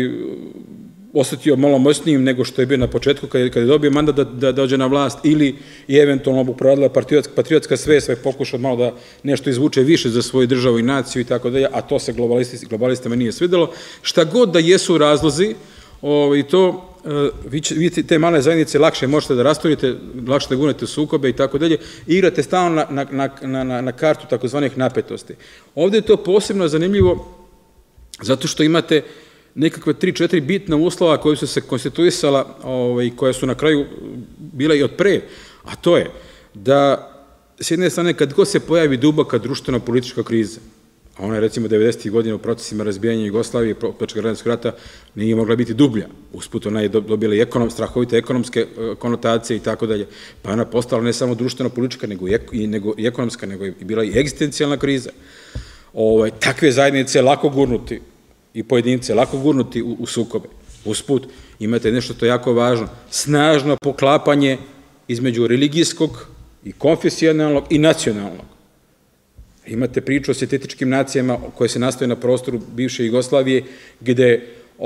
osetio malo moćnijim nego što je bio na početku kada je dobio mandat da dođe na vlast ili i eventualno mu proradila patriotska svest, pa je pokušao malo da nešto izvuče više za svoju državu i naciju i tako dalje, a to se globalistama nije svidelo. Šta god da jesu razlozi, i to vi te male zajednice lakše možete da rasturite, lakše da gunete sukobe i tako dalje, igrate stalno na kartu takozvanih napetosti. Ovde je to posebno zanimljivo zato što imate nekakve tri, četiri bitna uslova koje su se konstituisala i koje su na kraju bila i od pre, a to je da s jedne strane kad god se pojavi duboka društveno-politička kriza, a ona je recimo devedesetih godina u procesima razbijanja Jugoslavije i početka Građanskog rata nije mogla biti dublja, usput ona je dobila i strahovite ekonomske konotacije i tako dalje, pa ona postala ne samo društveno-politička nego i ekonomska, nego je bila i egzistencijalna kriza. Takve zajednice lako gurnuti i pojedince lako gurnuti u sukobe. Usput imate nešto što je jako važno, snažno poklapanje između religijskog i konfesionalnog i nacionalnog. Imate priču o sintetičkim nacijama koje se nastoje na prostoru bivše Jugoslavije, gde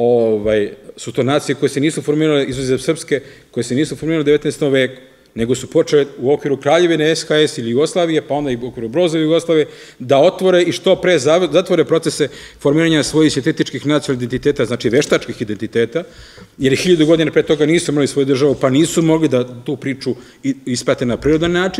su to nacije koje se nisu formirale, izuzev srpske, koje se nisu formirale u devetnaestom veku, nego su počele u okviru kraljevine S H S ili Jugoslavije, pa onda i u okviru Brozove Jugoslavije, da otvore i što pre zatvore procese formiranja svojih sintetičkih nacionalnih identiteta, znači veštačkih identiteta, jer je hiljadu godina pre toga nisu imali svoju državu, pa nisu mogli da tu priču isprate na prirodan način,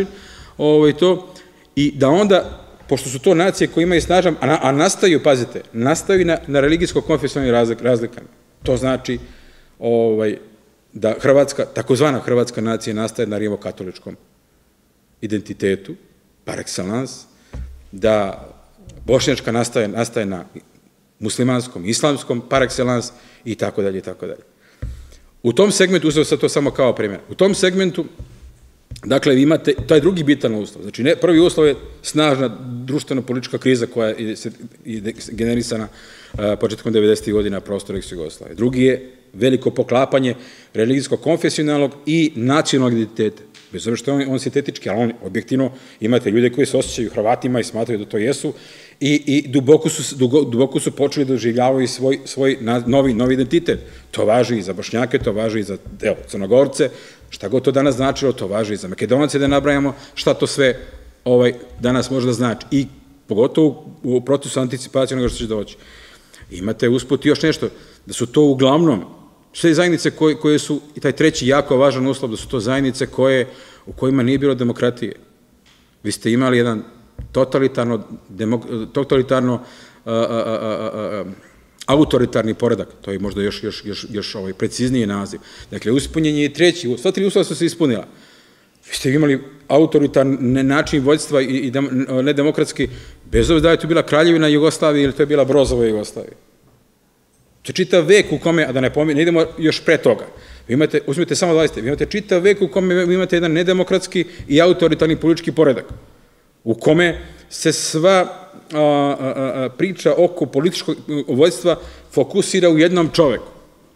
i da onda, pošto su to nacije koje imaju snažan, a nastaju, pazite, nastaju na religijsko-konfesionalnim razlikama. To znači da Hrvatska, takozvana Hrvatska nacija nastaje na rimokatoličkom identitetu, par excellence, da Bošnjačka nastaje na muslimanskom, islamskom par excellence i tako dalje i tako dalje. U tom segmentu, uzeo sam to samo kao primjer, u tom segmentu Dakle, vi imate, to je drugi bitan uslov. Znači, prvi uslov je snažna društveno-politička kriza koja je generisana početkom devedesetih godina na prostoru ex-Jugoslavije. Drugi je veliko poklapanje religijsko-konfesionalnog i nacionalnog identiteta. Bez obzira što je on sintetički, ali on objektivno imate ljude koji se osjećaju Hrvatima i smatraju da to jesu i duboko su počeli da doživljavaju svoj novi identitet. To važi i za Bošnjake, to važi i za Crnogorce, šta god to danas značilo, to važi i za Makedonce, da nabrajamo šta to sve danas može da znači. I pogotovo u procesu anticipacije onoga što će doći. Imate usput još nešto, da su to uglavnom sve zajednice koje su, i taj treći jako važan uslov, da su to zajednice u kojima nije bilo demokratije. Vi ste imali jedan totalitarno autoritarni poredak, to je možda još precizniji naziv. Dakle, ispunjenje je treći, sva tri uslova su se ispunila. Vi ste imali autoritarni način vođstva i nedemokratski, bez obzira da je to bila Kraljevina Jugoslavije ili to je bila Brozova Jugoslavija. To je čitav vek u kome, a da ne pominjem, ne idemo još pre toga. Vi imate, uzmite samo dvadeset, vi imate čitav vek u kome vi imate jedan nedemokratski i autoritarni politički poredak, u kome se sva priča oko političkog vođstva fokusira u jednom čoveku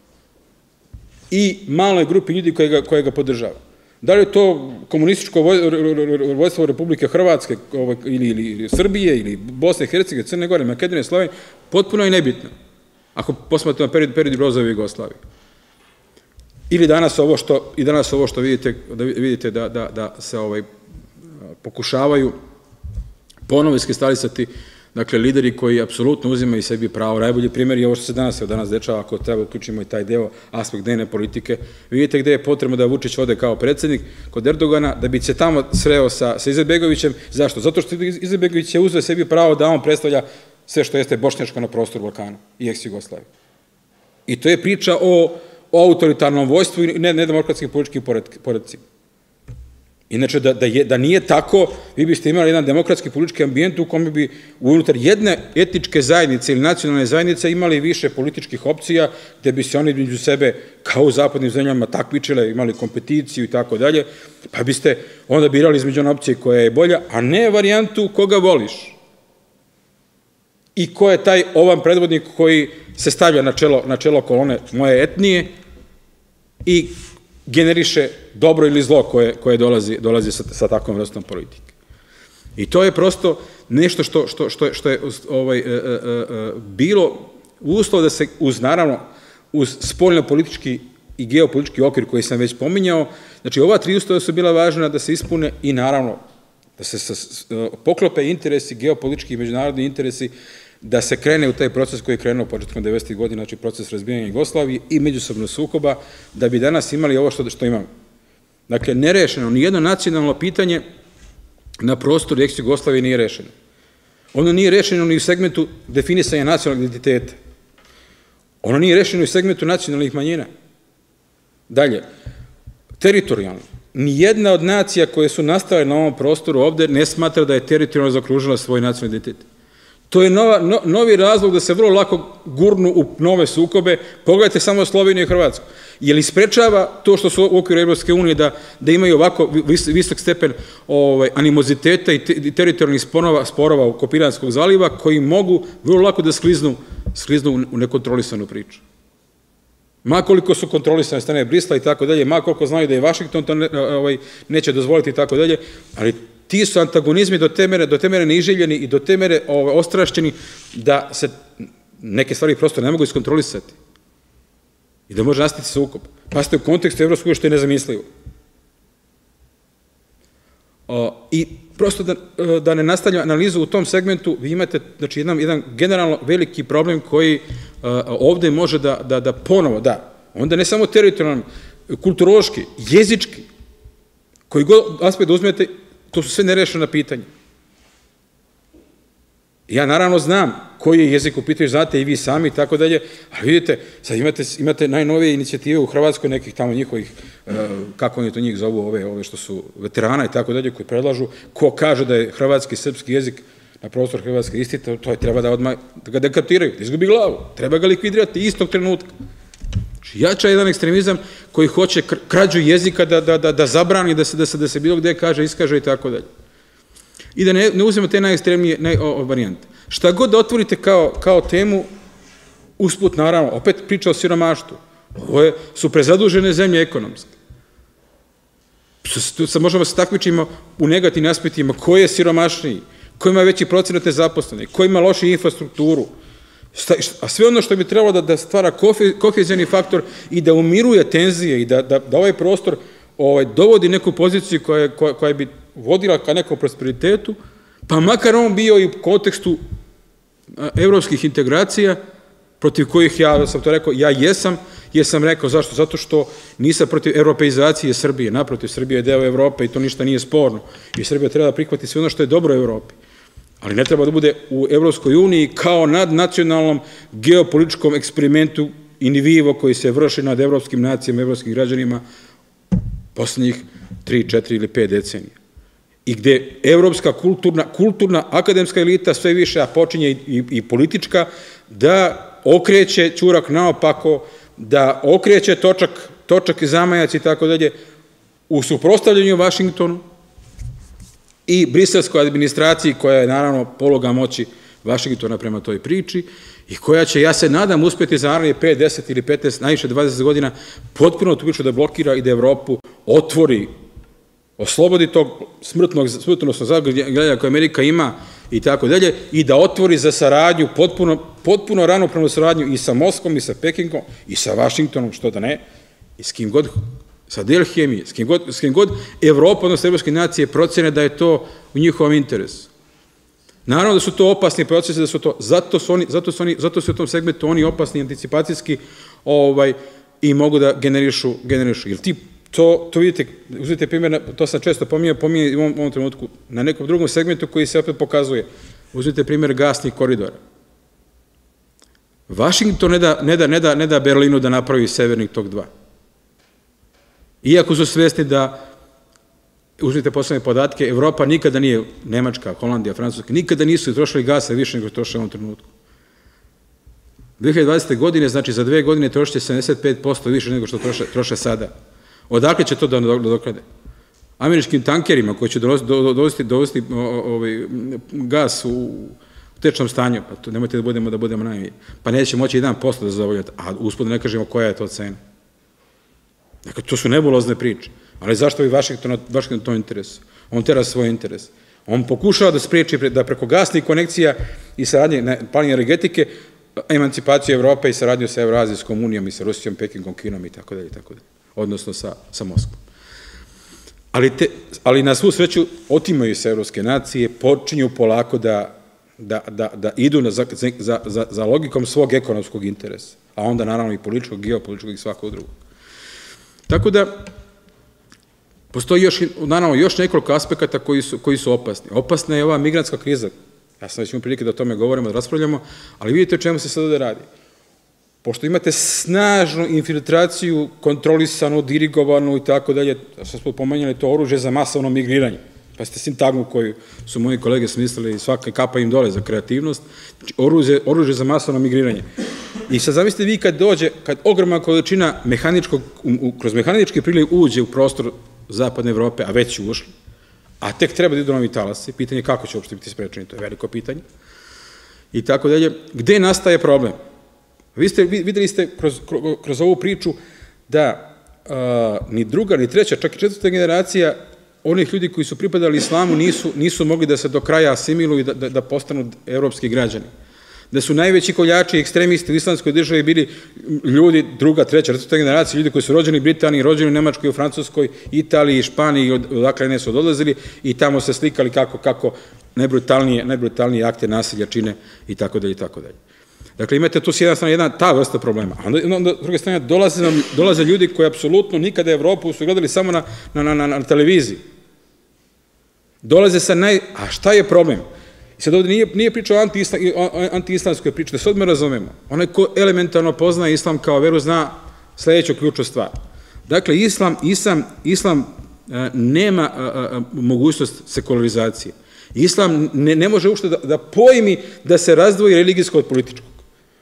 i maloj grupi ljudi koje ga podržava. Da li je to komunističko vođstvo Republike Hrvatske ili Srbije ili Bosne i Hercegovine, Crne Gore, Makedonije, Slovenije, potpuno je nebitno. Ako posmatramo period Brozove Jugoslavije. Ili danas ovo što, i danas ovo što vidite da se pokušavaju ponovo iskristalisati, dakle, lideri koji apsolutno uzimaju sebi pravo. Najbolji primjer je ovo što se danas, danas dešava, ako treba uključimo i taj deo, aspekt dnevne politike. Vidite gde je potrebno da Vučić ode kao predsjednik kod Erdogana, da bi se tamo sreo sa Izetbegovićem. Zašto? Zato što Izetbegović je uzeo sebi pravo da on predstavlja sve što jeste bošnjačko na prostoru Balkana i ex-Jugoslavije. I to je priča o autoritarnom vojstvu i nedemokratskim političkim poredcima. Inače, da nije tako, vi biste imali jedan demokratski politički ambijent u kome bi unutar jedne etničke zajednice ili nacionalne zajednice imali više političkih opcija, gde bi se oni među sebe, kao u zapadnim zemljama, takmičile, imali kompeticiju i tako dalje, pa biste onda birali između one opcije koja je bolja, a ne varijantu koga voliš. I ko je taj ovan predvodnik koji se stavlja na čelo kolone moje etnije i generiše dobro ili zlo koje dolazi sa takvom vrstom politike. I to je prosto nešto što je bilo uslov da se uz, naravno, uz spoljno-politički i geopolitički okvir koji sam već pominjao, znači ova tri uslova su bila važna da se ispune i naravno da se poklope interesi, geopolitički i međunarodni interesi, da se krene u taj proces koji je krenuo početkom devedesetih godina, znači proces razbijanja Jugoslavije i međusobnog sukoba, da bi danas imali ovo što imamo. Dakle, nerešeno, nijedno nacionalno pitanje na prostoru ex-Jugoslavije nije rešeno. Ono nije rešeno ni u segmentu definisanja nacionalnog identiteta. Ono nije rešeno i u segmentu nacionalnih manjina. Dalje, teritorijalno. Nijedna od nacija koje su nastale na ovom prostoru ovde ne smatra da je teritorijalno zaokružila svoj nacionalni identitet. To je novi razlog da se vrlo lako gurnu u nove sukobe. Pogledajte samo Sloveniju i Hrvatsku. Je li sprečava to što su u okviru Evropske unije da imaju ovako visok stepen animoziteta i teritorijalnih sporova oko Piranskog zaliva koji mogu vrlo lako da skliznu u nekontrolisanu priču? Ma koliko su kontrolisane strane Brisla i tako dalje, ma koliko znaju da je Vašington to neće dozvoliti i tako dalje, ali ti su antagonizmi do te mere neiželjeni i do te mere ostrašćeni da se neke stvari prosto ne mogu iskontrolisati i da može nastati sukob. Pa ste u kontekstu Evropske unije što je nezamislivo. I prosto da ne nastavljam analizu u tom segmentu, vi imate jedan generalno veliki problem koji ovde može da ponovo, da, onda ne samo teritorijalno, kulturološki, jezički, koji god aspekt da uzmete, to su sve nerešena pitanja. Ja naravno znam koji je jezik u pitanju, znate i vi sami i tako dalje, ali vidite, sad imate najnovije inicijative u Hrvatskoj, nekih tamo njihovih, kako oni to njih zovu, ove što su veterana i tako dalje, koji predlažu, ko kaže da je hrvatski, srpski jezik na prostor Hrvatske isti, to je treba da odmah, da ga dekartiraju, da izgubi glavu, treba ga likvidirati istog trenutka. Jača jedan ekstremizam koji hoće krađu jezika da zabrani, da se bilo gde kaže, iskaže i tako dalje. I da ne uzmemo te najekstremnije varijante. Šta god da otvorite kao temu, usput naravno, opet priča o siromaštvu. Ovo su prezadužene zemlje ekonomske. Tu sad možemo se takmičimo u negativnim aspektima ko je siromašniji, ko ima veći procenat nezaposlenih, ko ima lošiju infrastrukturu, a sve ono što bi trebalo da stvara kohezijani faktor i da umiruje tenzije i da ovaj prostor dovodi neku poziciju koja bi vodila ka nekom prosperitetu, pa makar on bio i u kontekstu evropskih integracija, protiv kojih ja sam to rekao, ja jesam, jer sam rekao zašto, zato što nisam protiv europeizacije Srbije, naprotiv, Srbija je deo Evrope i to ništa nije sporno i Srbija treba da prihvati sve ono što je dobro u Evropi, ali ne treba da bude u Evropskoj uniji kao nadnacionalnom geopolitičkom eksperimentu in vivo koji se vrši nad evropskim nacijama, evropskim građanima poslednjih tri, četiri ili pet decenija. I gde evropska kulturna, akademska elita sve više, a počinje i politička, da okreće ćurak naopako, da okreće točak i zamajac i tako dalje, u suprotstavljanju Vašingtonu i briselskoj administraciji koja je naravno pologa moći Vašingtona prema toj priči i koja će, ja se nadam, uspeti za naravno pet, deset ili petnaest, najviše dvadeset godina potpuno tu priču da blokira i da Evropu otvori, oslobodi tog smrtnosnog zagrljanja koje Amerika ima i tako dalje i da otvori za saradnju, potpuno ravnopravnu saradnju i sa Moskvom i sa Pekingom i sa Vašingtonom, što da ne, i s kim god, sa Delhijem i s kim god Evropa, odnosno evropske nacije procene da je to u njihovom interesu. Naravno da su to opasni procesi, da su to, zato su oni, zato su u tom segmentu oni opasni, anticipacijski i mogu da generišu, generišu. Jer ti To vidite, uzmite primjer, to sam često pominjao, pominjao u ovom trenutku, na nekom drugom segmentu koji se opet pokazuje. Uzmite primjer gasnih koridora. Vašington ne da Berlinu da napravi Severni tok dva. Iako su svesni da, uzmite poslednje podatke, Evropa nikada nije, Nemačka, Holandija, Francuska, nikada nisu trošili gasa više nego troše u ovom trenutku. dve hiljade dvadesete. godine, znači za dve godine trošite sedamdeset pet posto više nego što troše sada. Odakle će to da dokrade? Američkim tankerima koji će dovesti gas u tečnom stanju, pa nemojte da budemo da budemo najmije, pa neće moći jedan posto da zadovoljati, a uspod ne kažemo koja je to cena. Dakle, to su nebulozne priče, ali zašto bi Vašington to interesu? On tera svoj interes. On pokušava da spriječi da preko gasnih konekcija i saradnje paljenja energetike emancipaciju Evrope i saradnju sa Evroazijskom unijom i sa Rusijom, Pekingom, Kinom i tako dalje i tako dalje. Odnosno sa Moskvom. Ali na svu sreću otimaju se evropske nacije, počinju polako da idu za logikom svog ekonomskog interesa, a onda naravno i političkog, geopolitičkog i svakog drugog. Tako da postoji naravno još nekoliko aspekata koji su opasni. Opasna je ova migrantska kriza. Ja sam već imao prilike da o tome govorimo, da raspravljamo, ali vidite o čemu se sad ovde radi. Pošto imate snažnu infiltraciju, kontrolisanu, dirigovanu i tako dalje, što smo pomenjali, to oružje za masovno migriranje. Pa ste sintagmu koju su moji kolege smislili i svaka kapa im dole za kreativnost, znači oružje za masovno migriranje. I sad zamislite vi kad dođe, kad ogromna količina mehaničkog, kroz mehanički priliv uđe u prostor zapadne Evrope, a već ušli, a tek treba da idu novi talasi, pitanje je kako će uopšte biti sprečeni, to je veliko pitanje, i tako dalje, gde nastaje problem? Videli ste kroz ovu priču da ni druga, ni treća, čak i četvrta generacija onih ljudi koji su pripadali islamu nisu mogli da se do kraja asimiluju i da postanu evropski građani. Da su najveći koljači i ekstremisti u islamskoj državi bili ljudi druga, treća, četvrta generacija, ljudi koji su rođeni u Britaniji, rođeni u Nemačkoj, u Francuskoj, Italiji, Španiji, odakle ne su odlazili i tamo se slikali kako najbrutalnije akte nasilja čine i tako dalje i tako dalje. Dakle, imate tu s jedna strana jedna ta vrsta problema, a onda s druge strane dolaze ljudi koji apsolutno nikada Evropu su gledali samo na televiziji. Dolaze sa naj... A šta je problem? I sad ovdje nije priča o anti-islamskoj priči, da se odmah razumemo. Onaj ko elementarno poznaje islam kao veru zna sledeću ključnu stvar. Dakle, islam nema mogućnost sekularizacije. Islam ne može uopšte da pojmi da se razdvoji religijsko od političkog.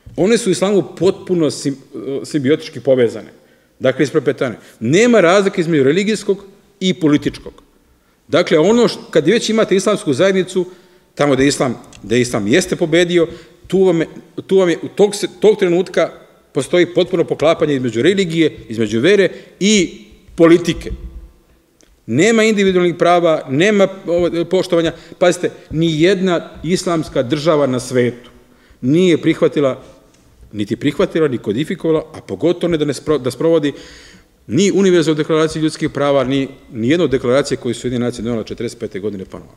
one su u islamu potpuno simbiotički povezane. Dakle, isprepletane. Nema razlike između religijskog i političkog. Dakle, ono kad već imate islamsku zajednicu, tamo gde islam, gde islam jeste pobedio, tu vam je, tu vam je u tog, tog trenutka postoji potpuno poklapanje između religije, između vere i politike. Nema individualnih prava, nema poštovanja. Pazite, ni jedna islamska država na svetu nije prihvatila, niti prihvatila, ni kodifikovala, a pogotovo ne da, ne spro, da sprovodi ni univerzalnu deklaraciju ljudskih prava, ni, ni jednu deklaraciju koju su Ujedinjene nacije donele četrdeset pete godine ponovo.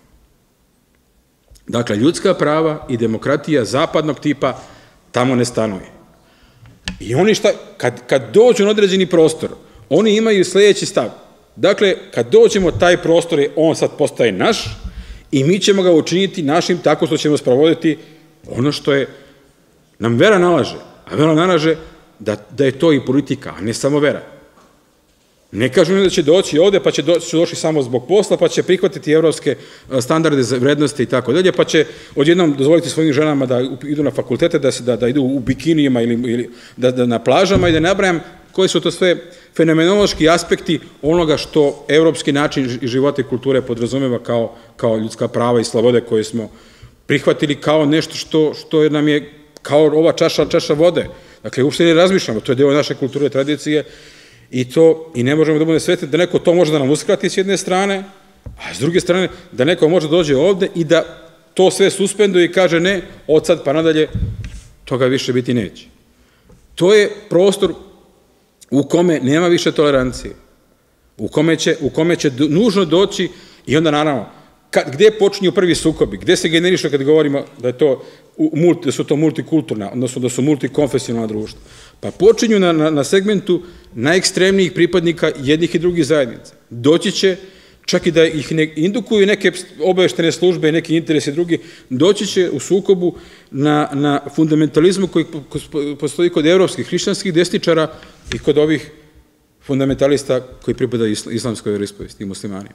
Dakle, ljudska prava i demokratija zapadnog tipa tamo ne stanuje. I oni šta, kad, kad dođu na određeni prostor, oni imaju sljedeći stav. Dakle, kad dođemo, taj prostor je, on sad postaje naš i mi ćemo ga učiniti našim tako što ćemo sprovoditi ono što je nam vera nalaže. A vera nalaže da, da je to i politika, a ne samo vera. Ne kažu da će doći ovde, pa će doći, su došli samo zbog posla, pa će prihvatiti evropske standarde za vrednosti i tako dalje, pa će odjednom dozvoliti svojim ženama da idu na fakultete, da, se, da, da idu u bikinijima ili, ili da, da na plažama i da ne nabrajam koji su to sve fenomenološki aspekti onoga što evropski način života i kulture podrazumeva kao, kao ljudska prava i slobode koje smo prihvatili kao nešto što, što nam je kao ova čaša, čaša vode. Dakle, uopšte ne razmišljamo, to je deo naše kulture, tradicije i to, i ne možemo da bude sveti da neko to može da nam uskrati s jedne strane, a s druge strane da neko može dođe ovde i da to sve suspenduje i kaže ne, od sad pa nadalje toga više biti neće. To je prostor u kome nema više tolerancije, u kome će, u kome će nužno doći i onda naravno, kad, gde počinju prvi sukobi, gde se generiše kad govorimo da, je to, da su to multikulturna, odnosno da su multikonfesionalna društva, pa počinju na, na, na segmentu najekstremnijih pripadnika jednih i drugih zajednica. Doći će, čak i da ih ne indukuju neke obaveštene službe i neki interesi drugi, doći će u sukobu na, na fundamentalizmu koji postoji kod evropskih hrišćanskih desničara i kod ovih fundamentalista koji pripadaju islamskoj veroispovesti i muslimanima.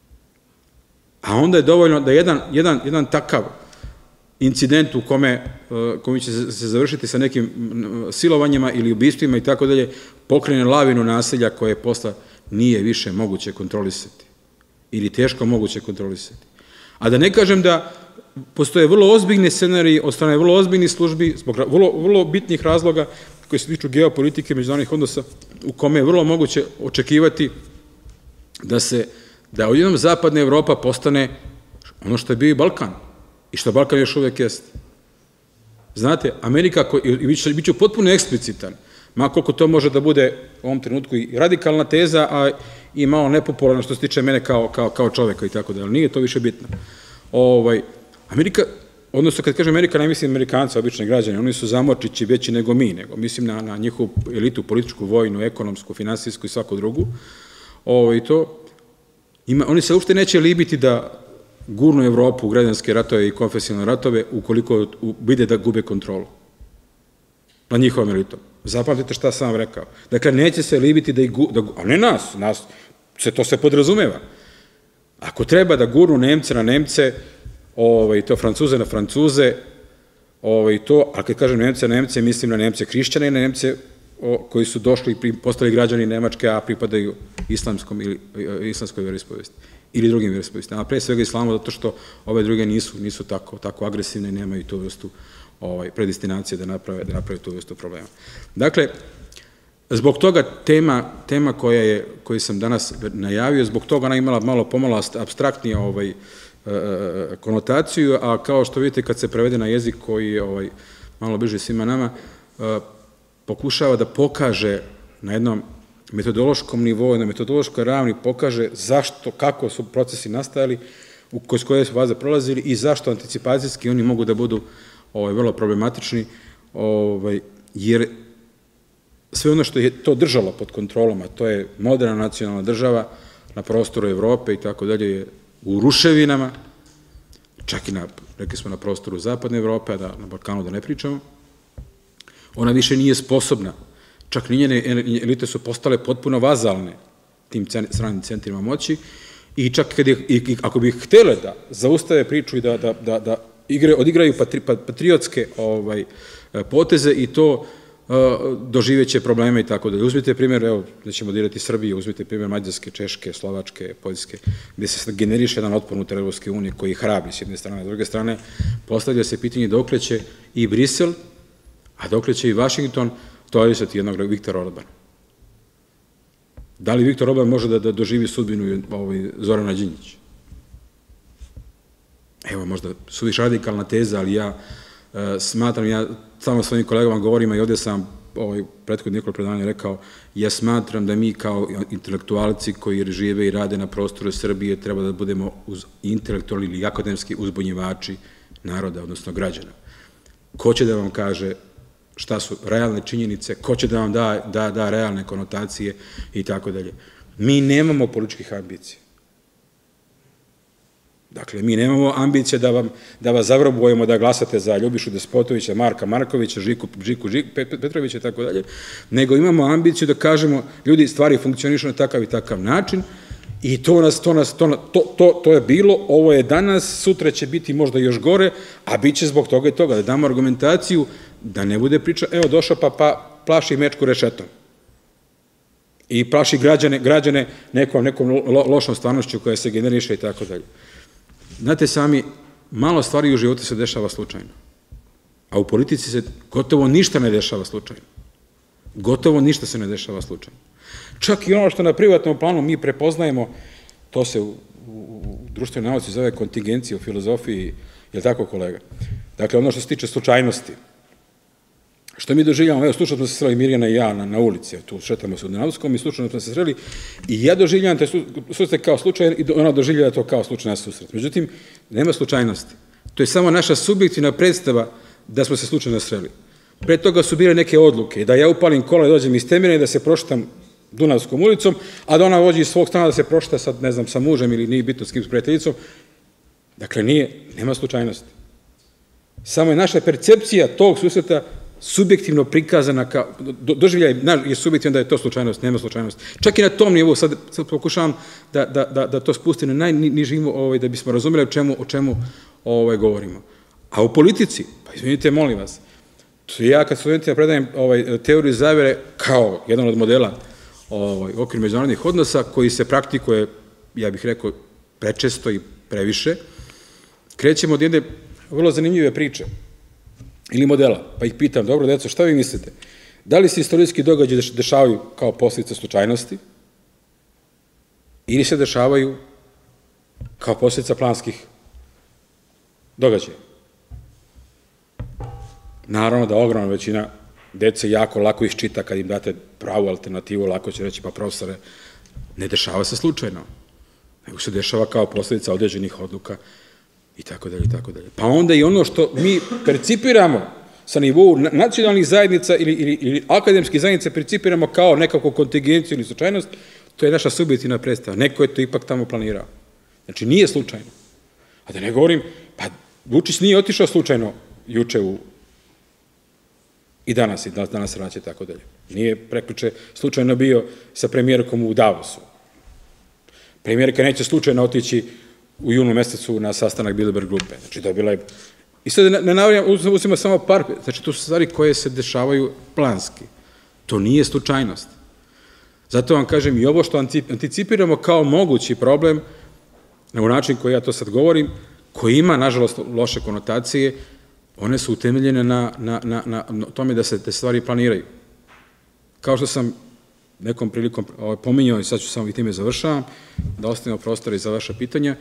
A onda je dovoljno da jedan, jedan, jedan takav incident u kome, koji će se završiti sa nekim silovanjima ili ubistvima i tako dalje, pokrene lavinu nasilja koje posla nije više moguće kontrolisati ili teško moguće kontrolisati. A da ne kažem da postoje vrlo ozbiljni scenariji od strane vrlo ozbiljnih službi, zbog vrlo, vrlo bitnih razloga koji se tiču geopolitike, međunarodnih odnosa, u kome je vrlo moguće očekivati da se, da odjednom zapadna Evropa postane ono što je bio i Balkan i što Balkan još uvek jeste. Znate, Amerika, i bit ću potpuno eksplicitan, ma koliko to može da bude u ovom trenutku i radikalna teza, a i malo nepopularno što se tiče mene kao, kao, kao čoveka i tako da, ali nije to više bitno. Ovaj, Amerika, odnosno kad kažem Amerika, ne mislim Amerikanca, obične građane, oni su zamorčići veći nego mi, nego mislim na, na njihovu elitu, političku, vojnu, ekonomsku, finansijsku i svaku drugu. Ovaj, to, ima, oni se uopšte neće libiti da gurnu Evropu u građanske ratove i konfesionalne ratove ukoliko vide da gube kontrolu na njihovom elitom. Zapamtite šta sam vam rekao. Dakle, neće se libiti da ih gurnu, a ne nas, nas, se, to se podrazumeva. Ako treba da gurnu Nemce na Nemce, ovaj, to Francuze na Francuze, ovaj, to, a kad kažem Nemce na Nemce, mislim na Nemce hrišćane i na Nemce o, koji su došli i postali građani Nemačke, a pripadaju islamskom ili islamskoj veroispovesti ili drugim veroispovestima. A pre svega islamu, zato što ove druge nisu, nisu tako, tako agresivne i nemaju tu vrstu ovaj, predestinacije da naprave, da naprave tu vrstu problema. Dakle, zbog toga tema, tema koja je, koju sam danas najavio, zbog toga ona imala malo pomalo apstraktnije ovaj, konotaciju, a kao što vidite kad se prevede na jezik koji je ovaj, malo bliže svima nama, pokušava da pokaže na jednom metodološkom nivou, na metodološkoj ravni pokaže zašto, kako su procesi nastajali, kroz koje su faze prolazili i zašto anticipacijski oni mogu da budu ovaj, vrlo problematični, ovaj, jer sve ono što je to držalo pod kontrolom, a to je moderna nacionalna država na prostoru Evrope i tako dalje, je u ruševinama, čak i na, rekli smo, na prostoru zapadne Evrope, a da na Balkanu da ne pričamo. Ona više nije sposobna, čak ni njene elite su postale potpuno vazalne tim stranim centrima moći i čak kad je, i, ako bi htjele da zaustave priču i da, da, da, da igre, odigraju patri, patriotske ovaj, poteze i to doživeće probleme i tako dalje. Uzmite primjer, evo, da ćemo dirati Srbije, uzmite primjer Mađarske, Češke, Slovačke, Poljske, gde se generiše jedan otpor unutar Evropske unije koji hrabri s jedne strane, a s druge strane postavlja se pitanje dokle će i Brisel, a dokle će i Vašington tolerisati jednog Viktora Orbana. Da li Viktor Orban može da doživi sudbinu Zorana Đinđića? Evo, možda suviš radikalna teza, ali ja smatram, ja samo svojim kolegama govorim, i ovdje sam prethodno nekoliko predavanja rekao, ja smatram da mi kao intelektualci koji žive i rade na prostoru Srbije treba da budemo intelektualni ili akademski uzbunjivači naroda, odnosno građana. Ko će da vam kaže šta su realne činjenice, ko će da vam da realne konotacije i tako dalje. Mi nemamo političkih ambicija. Dakle, mi nemamo ambicije da vas zavrobujemo da glasate za Ljubišu Despotovića, Marka Markovića, Žiku Petrovića i tako dalje, nego imamo ambiciju da kažemo, ljudi, stvari funkcionišu na takav i takav način i to nas, to nas, to je bilo, ovo je danas, sutra će biti možda još gore, a bit će zbog toga i toga, da damo argumentaciju, da ne bude priča, evo došao pa plaši mečku rešetom. I plaši građane nekom lošom stvarnošću koja se generiše i tako dalje. Znate sami, malo stvari u životu se dešava slučajno, a u politici se gotovo ništa ne dešava slučajno. Gotovo ništa se ne dešava slučajno. Čak i ono što na privatnom planu mi prepoznajemo, to se u društvenoj nauci zove kontingencija, u filozofiji, je li tako, kolega? Dakle, ono što se tiče slučajnosti. Što mi doživljamo, evo, slučajno smo se sreli Mirjana i ja na ulici, tu šetamo se u Dunavskom i slučajno smo se sreli i ja doživljam te susret kao slučajan i ona doživljava to kao slučajna susret. Međutim, nema slučajnosti. To je samo naša subjektivna predstava da smo se slučajno sreli. Pre toga su bile neke odluke, da ja upalim kola i dođem iz Temirana i da se prošetam Dunavskom ulicom, a da ona vođi iz svog stana da se prošeta sad, ne znam, sa mužem ili nije bitno s kim s prijateljicom. Dakle, nije, nema slučajnosti. Samo je naša percepcija tog susreta subjektivno prikazana, doživljaj je subjektivno da je to slučajnost, nema slučajnost. Čak i na tom nivou, sad pokušavam da to spustim na najniži nivo, da bismo razumeli o čemu govorimo. A u politici, pa izvinite, molim vas, ja kad studentima predajem teoriju zavere kao jedan od modela u okviru međunarodnih odnosa, koji se praktikuje, ja bih rekao, prečesto i previše, krećemo od jedne vrlo zanimljive priče ili modela, pa ih pitam, dobro, deco, šta vi mislite? Da li se istorijski događaji dešavaju kao posljedica slučajnosti ili se dešavaju kao posljedica planskih događaja? Naravno da ogromna većina dece jako lako iščita kad im date pravu alternativu, lako će reći, pa profesore, ne dešava se slučajno, nego se dešava kao posljedica određenih odluka i tako dalje, i tako dalje. Pa onda i ono što mi percipiramo sa nivou nacionalnih zajednica ili akademskih zajednica percipiramo kao nekako kontingenciju ili slučajnost, to je naša subjektivna predstava. Neko je to ipak tamo planirao. Znači, nije slučajno. A da ne govorim, pa Vučić nije otišao slučajno juče u i danas, i danas se vraća i tako dalje. Nije prekjuče slučajno bio sa premijerkom u Davosu. Premijerka neće slučajno otići u junu mesecu na sastanak Bilderberg grupe. Znači, dobila je... I sad ne navijam, uzimo samo par... Znači, to su stvari koje se dešavaju planski. To nije slučajnost. Zato vam kažem, i ovo što anticipiramo kao mogući problem, na način koji ja to sad govorim, koji ima, nažalost, loše konotacije, one su utemeljene na tome da se te stvari planiraju. Kao što sam nekom prilikom pominjao, i sad ću samo i time završavam, da ostavimo prostora i za vaša pitanja.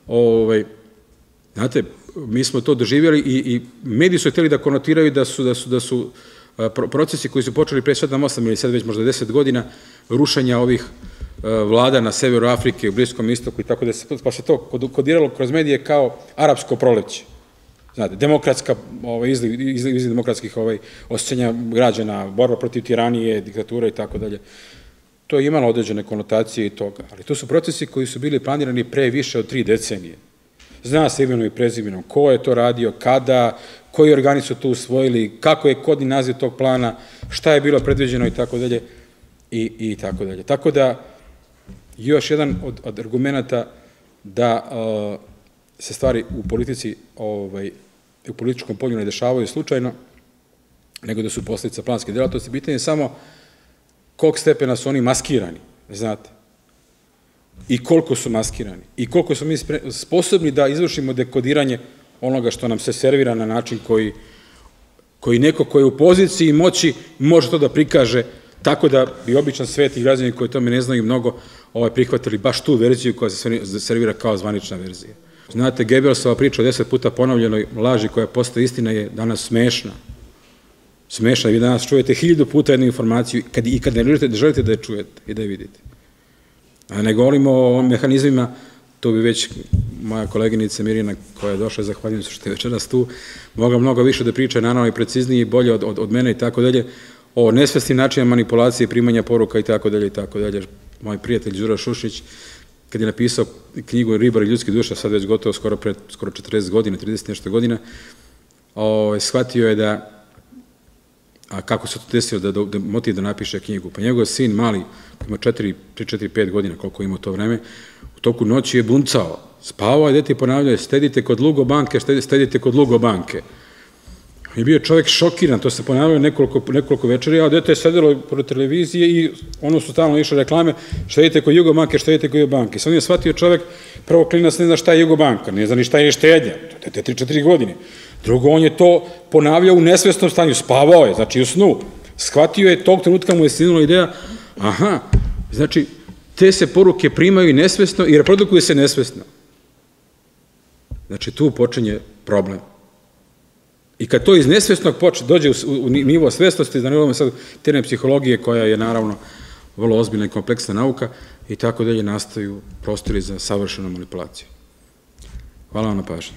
Znate, mi smo to doživjeli i mediji su htjeli da konotiraju da su procesi koji su počeli pre sedam osam ili sad već možda deset godina rušenja ovih vlada na severu Afrike, u Bliskom istoku i tako da se, pa se to kodiralo kroz medije kao arapsko proleće. Znate, demokratska, izliv demokratskih osjećanja građana, borba protiv tiranije, diktature i tako dalje. To je imalo određene konotacije i toga, ali to su procesi koji su bili planirani pre više od tri decenije. Zna se imenom i prezimenom ko je to radio, kada, koji organi su to usvojili, kako je kodni naziv tog plana, šta je bilo predviđeno i tako dalje i tako dalje. Tako da, još jedan od argumenta da se stvari u politici, u političkom polju ne dešavaju slučajno, nego da su posljedica planske delatnosti. Pitanje je samo koliko stepena su oni maskirani, znate, i koliko su maskirani, i koliko smo mi sposobni da izvršimo dekodiranje onoga što nam se servira na način koji koji neko ko je u poziciji moći može to da prikaže tako da bi običan svet i građani koji tome ne znaju mnogo prihvatili baš tu verziju koja se servira kao zvanična verzija. Znate, Gebelsova priča o deset puta ponovljenoj laži koja postaje istina je danas smešna. Smešna, vi danas čujete hiljadu puta jednu informaciju i kad ne želite da je čujete i da je vidite. A ne govorimo o mehanizmima, to bi već moja koleginica Mirina koja je došla, zahvaljujem se što je večeras tu, mogla mnogo više da priča, naravno i preciznije i bolje od mene i tako dalje, o nesvesnim načinima manipulacije, primanja poruka i tako dalje i tako dalje. Moj prijatelj Đuro Šušnić, kad je napisao knjigu Ribar i ljudski duša, sad već gotovo skoro pre skoro četrdeset godina, trideset nešto godina, shvatio je da, a kako se to desilo da motiv da napiše knjigu, pa njegov sin mali, ima četiri, četiri, pet godina, koliko ima to vreme, u toku noći je buncao, spavao je, dete ponavljao, stedite kod Lugo banke, stedite kod Lugo banke. Je bio čovjek šokiran, to se ponavljao nekoliko večeri, a dete je sedelo pored televizije i ono su stalno išle reklame, štedite kod Jugo banke, štedite kod Jugo banke. Sad je shvatio čovjek, prvo klinac ne zna šta je Jugo banka, ne zna ni šta je štednja, to je tri četiri godine. Drugo, on je to ponavljao u nesvesnom stanju, spavao je, znači u snu. Shvatio je, tog trenutka mu je sinula ideja, aha, znači, te se poruke primaju i nesvesno i reprodukuju se nesvesno. Znači, tu počinje problem. I kad to iz nesvesnog dođe u nivo svesnosti, da ne volimo sad termine psihologije, koja je naravno vrlo ozbiljna i kompleksna nauka, i tako dalje nastaju prostori za savršenu manipulaciju. Hvala vam na pažnji.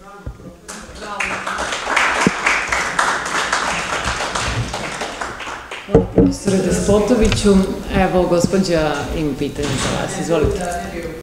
Hvala profesore Despotoviću. Evo, gospođa ima pitanje za vas. Izvolite.